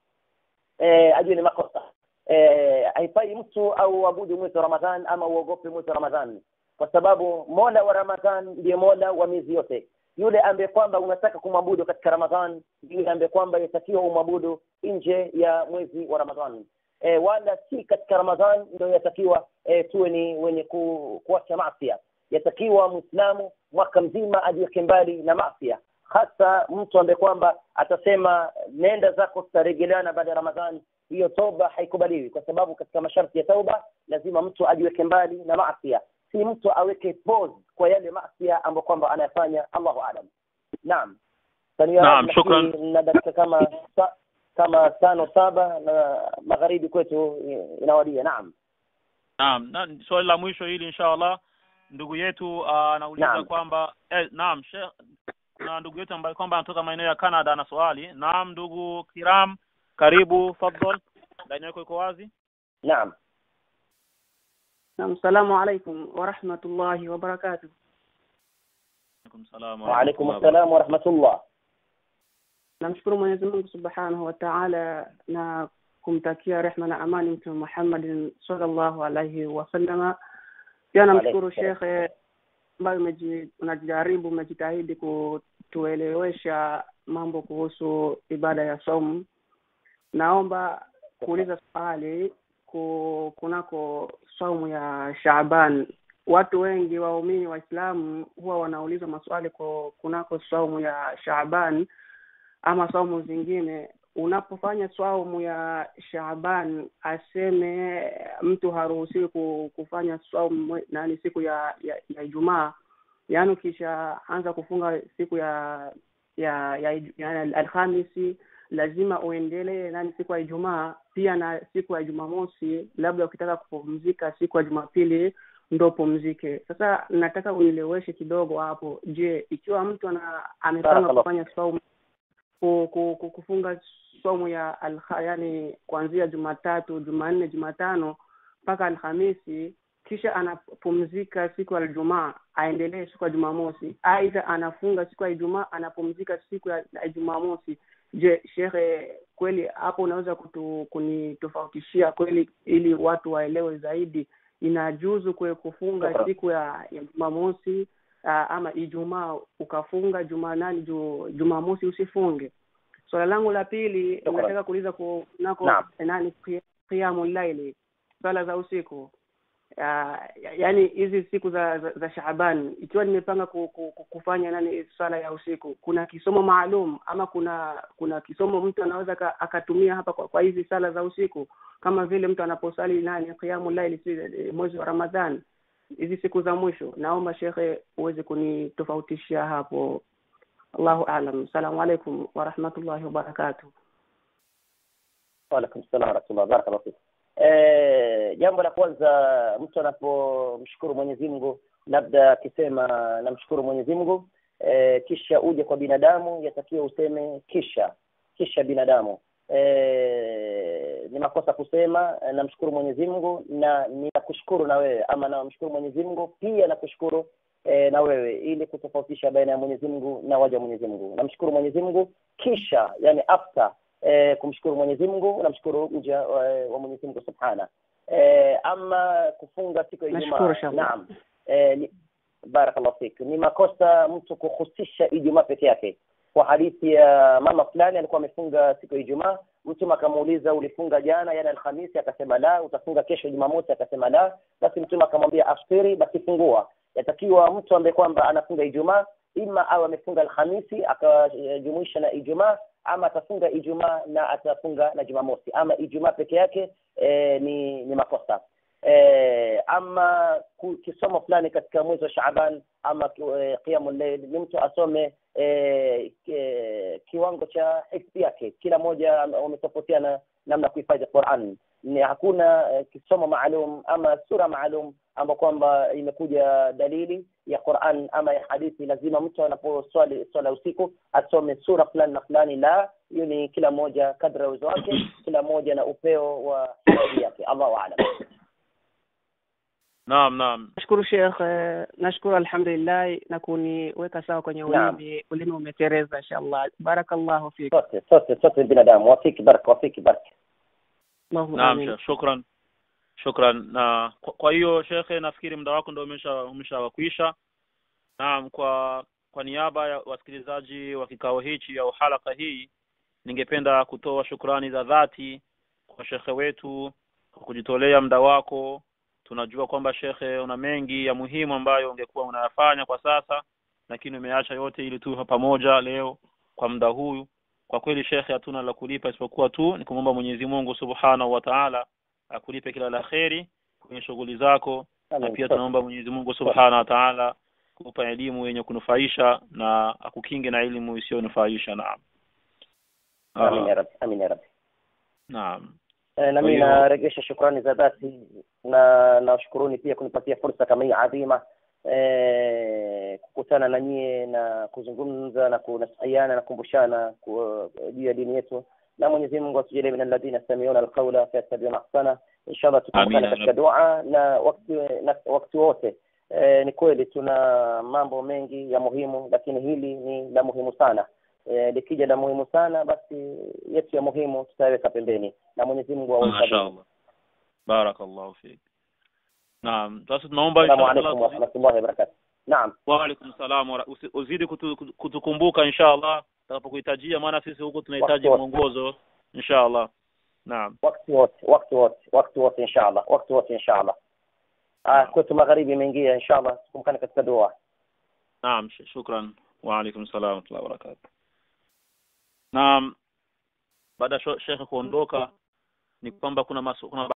E, ajue ni makosa. Eh, haifai mtu au abudu mwezi wa Ramadhan ama uogope mwezi wa Ramadhan, kwa sababu Mola wa Ramadhan ndiye Mola wa miezi yote. Yule ambaye kwamba unataka kumwabudu katika Ramadhan, yule ambaye kwamba yatakiwa umwabudu nje ya mwezi wa Ramadhan. E, wala si katika Ramadhan ndio yatakiwa e, tuwe ni wenye ku, kuacha maasi. Yatakiwa Muislamu mwaka mzima ajiweke mbali na maasi. Hasa mtu ambaye kwamba atasema nenda zako tutarejeleana baada ya Ramadhan, hiyo toba haikubaliwi, kwa sababu katika masharti ya tauba lazima mtu ajiweke mbali na maasi. Si mtu aweke pause kwa yale maasi ambayo kwamba anayafanya. Allahu a'lam. Naam. Naam, shukran. Na dakika kama kama tano saba na magharibi kwetu inawadia. Naam. Naam, na swali la mwisho hili inshallah ndugu yetu anauliza uh, kwamba eh, naam Sheikh, na ndugu yetu ambaye kwamba anatoka maeneo ya Canada ana swali. Naam ndugu Kiram, karibu, fadhal. ndani yako iko wazi. Naam. Naam, assalamu alaykum wa rahmatullahi wa barakatuh. Alaykum salaam Wa alaykum assalam wa rahmatullah. Namshukuru Mwenyezi Mungu Subhanahu wa Ta'ala na kumtakia rehema na amani Mtume Muhammad sallallahu alayhi wasallam. Pia namshukuru Sheikh ambaye unajaribu umejitahidi kutuelewesha mambo kuhusu ibada ya saumu. Naomba kuuliza swali kunako saumu ya Shaaban. Watu wengi waumini Waislamu huwa wanauliza maswali kunako saumu ya Shaaban ama saumu zingine. Unapofanya saumu ya Shaaban, aseme mtu haruhusiwi kufanya saumu nani siku ya ya, ya Ijumaa. Yaani kisha anza kufunga siku ya ya, ya, ya Alhamisi, lazima uendelee nani siku ya Ijumaa, pia na siku ya Jumamosi. Labda ukitaka kupumzika siku ya Jumapili ndo pumzike. Sasa nataka unieleweshe kidogo hapo. Je, ikiwa mtu ana amepanga kufanya saumu kufunga saumu ya alha, yani kuanzia Jumatatu, Jumanne, Jumatano mpaka Alhamisi, kisha anapumzika siku ya Ijumaa, aendelee siku ya Jumamosi, aidha anafunga siku ya Ijumaa anapumzika siku ya Jumamosi. Je, Sheikh, kweli hapo unaweza kutu, kunitofautishia kweli ili watu waelewe zaidi, inajuzu kwe kufunga siku ya, ya Jumamosi uh, ama Ijumaa ukafunga Jumanani ju, Jumamosi usifunge? Swala langu la pili nataka kuuliza kunako nani qiyamul layli, sala za usiku. Uh, yani hizi siku za, za, za Shaaban, ikiwa nimepanga ku, ku, kufanya nani sala ya usiku, kuna kisomo maalum ama kuna kuna kisomo mtu anaweza akatumia hapa kwa, kwa hizi sala za usiku, kama vile mtu anaposali nani qiyamul layli mwezi wa Ramadhan, hizi siku za mwisho? Naomba Sheikh uweze kunitofautishia hapo. Allahu a'lam. Assalamu alaykum wa rahmatullahi wa barakatuh. Wa alaykum assalam wa rahmatullahi wa barakatuh. Eh, jambo la kwanza, mtu anapomshukuru Mwenyezi Mungu, labda akisema namshukuru Mwenyezi Mungu, eh, kisha uje kwa binadamu, yatakiwa useme kisha kisha binadamu. Eh, ni makosa kusema namshukuru Mwenyezi Mungu na ninakushukuru na wewe, ama namshukuru Mwenyezi Mungu pia nakushukuru e, na wewe, ili kutofautisha baina ya Mwenyezi Mungu na waja Mwenyezi Mungu. Namshukuru Mwenyezi Mungu kisha, yani after e, kumshukuru Mwenyezi Mungu, namshukuru mja wa Mwenyezi Mungu subhana. E, ama kufunga siku ya Ijumaa, naam, e, barakallahu fik, ni makosa mtu kuhusisha Ijumaa peke yake. Kwa hadithi ya mama fulani alikuwa amefunga siku ya Ijumaa, mtu akamuuliza ulifunga jana yani Alhamisi, akasema la. Utafunga kesho Jumamosi, akasema la. Basi mtu akamwambia aftiri, basi fungua. Yatakiwa mtu ambaye kwamba anafunga Ijumaa, ima au amefunga Alhamisi akajumuisha na Ijumaa, ama atafunga Ijumaa na atafunga na Jumamosi, ama Ijumaa peke yake e, ni ni makosa. E, ama kisomo fulani katika mwezi wa Shaaban ama e, qiyamul layl, ni mtu asome e, ke, kiwango cha hifdhi yake. Kila moja wametofautiana namna kuhifadhi Qur'an. Ni hakuna e, kisomo maalum ama sura maalum ambapo kwamba imekuja dalili ya Qur'an ama ya hadithi lazima mtu anaposwali swala usiku asome sura fulani na fulani. La, hiyo ni kila moja kadra uwezo wake, kila moja na upeo wa hadithi yake. Allahu a'lam. Naam, naam. Nashukuru Sheikh, nashukuru alhamdulillah na kuniweka sawa kwenye ulimi, ulimi umetereza inshallah. Barakallahu fik. Sote sote sote binadamu, wafiki baraka, wafiki baraka. Naam Sheikh, shukran. Shukran. Na kwa, kwa hiyo Sheikh, nafikiri muda wako ndio umesha umeshakuisha. Naam, kwa kwa niaba ya wasikilizaji wa kikao hichi au halaka hii, ningependa kutoa shukrani za dhati kwa Sheikh wetu kwa kujitolea muda wako. Tunajua kwamba Sheikh una mengi ya muhimu ambayo ungekuwa unayafanya kwa sasa, lakini umeacha yote ili tu pamoja leo kwa muda huu. Kwa kweli Sheikh, hatuna la kulipa isipokuwa tu ni kumomba Mwenyezi Mungu Subhanahu wa Ta'ala akulipe kila la kheri kwenye shughuli zako. Na pia tunaomba Mwenyezi Mungu Subhanahu wa Ta'ala kukupa elimu yenye kunufaisha na akukinge na elimu isiyonufaisha. Naam. Amin ya Rabbi, amin ya Rabbi. Naam. E, na mimi narejesha shukrani za dhati na nawashukuruni pia kunipatia fursa kama hii adhima, e, kukutana na nyie na kuzungumza na kunasihiana na kumbushana juu ya dini yetu. na Mwenyezi Mungu atujalie min alladhina yastami'una alqawla fayattabi'una ahsana. Inshallah tukumbuka katika dua na wakati na wakati wote. E, ni kweli tuna mambo mengi ya muhimu, lakini hili ni la muhimu sana. E, likija la muhimu sana basi yetu ya muhimu tutaweka pembeni, na Mwenyezi Mungu awabariki. Mashaallah. Barakallahu fik. Naam, sasa tunaomba inshallah. Assalamu alaykum wa rahmatullahi wa barakatuh. Naam. Wa alaykum salaam wa uzidi kutukumbuka inshallah tutakapokuhitajia, maana sisi huko tunahitaji mwongozo inshallah. Naam. Wakati wote, wakati wote, wakati wote inshallah, wakati wote inshallah. Ah, kwetu magharibi imeingia inshallah, tukumkane katika dua. Naam, shukran. Wa alaykum salaam wa rahmatullahi wa barakatuh. Naam, baada ya Sheikh kuondoka ni kwamba kuna masu, kuna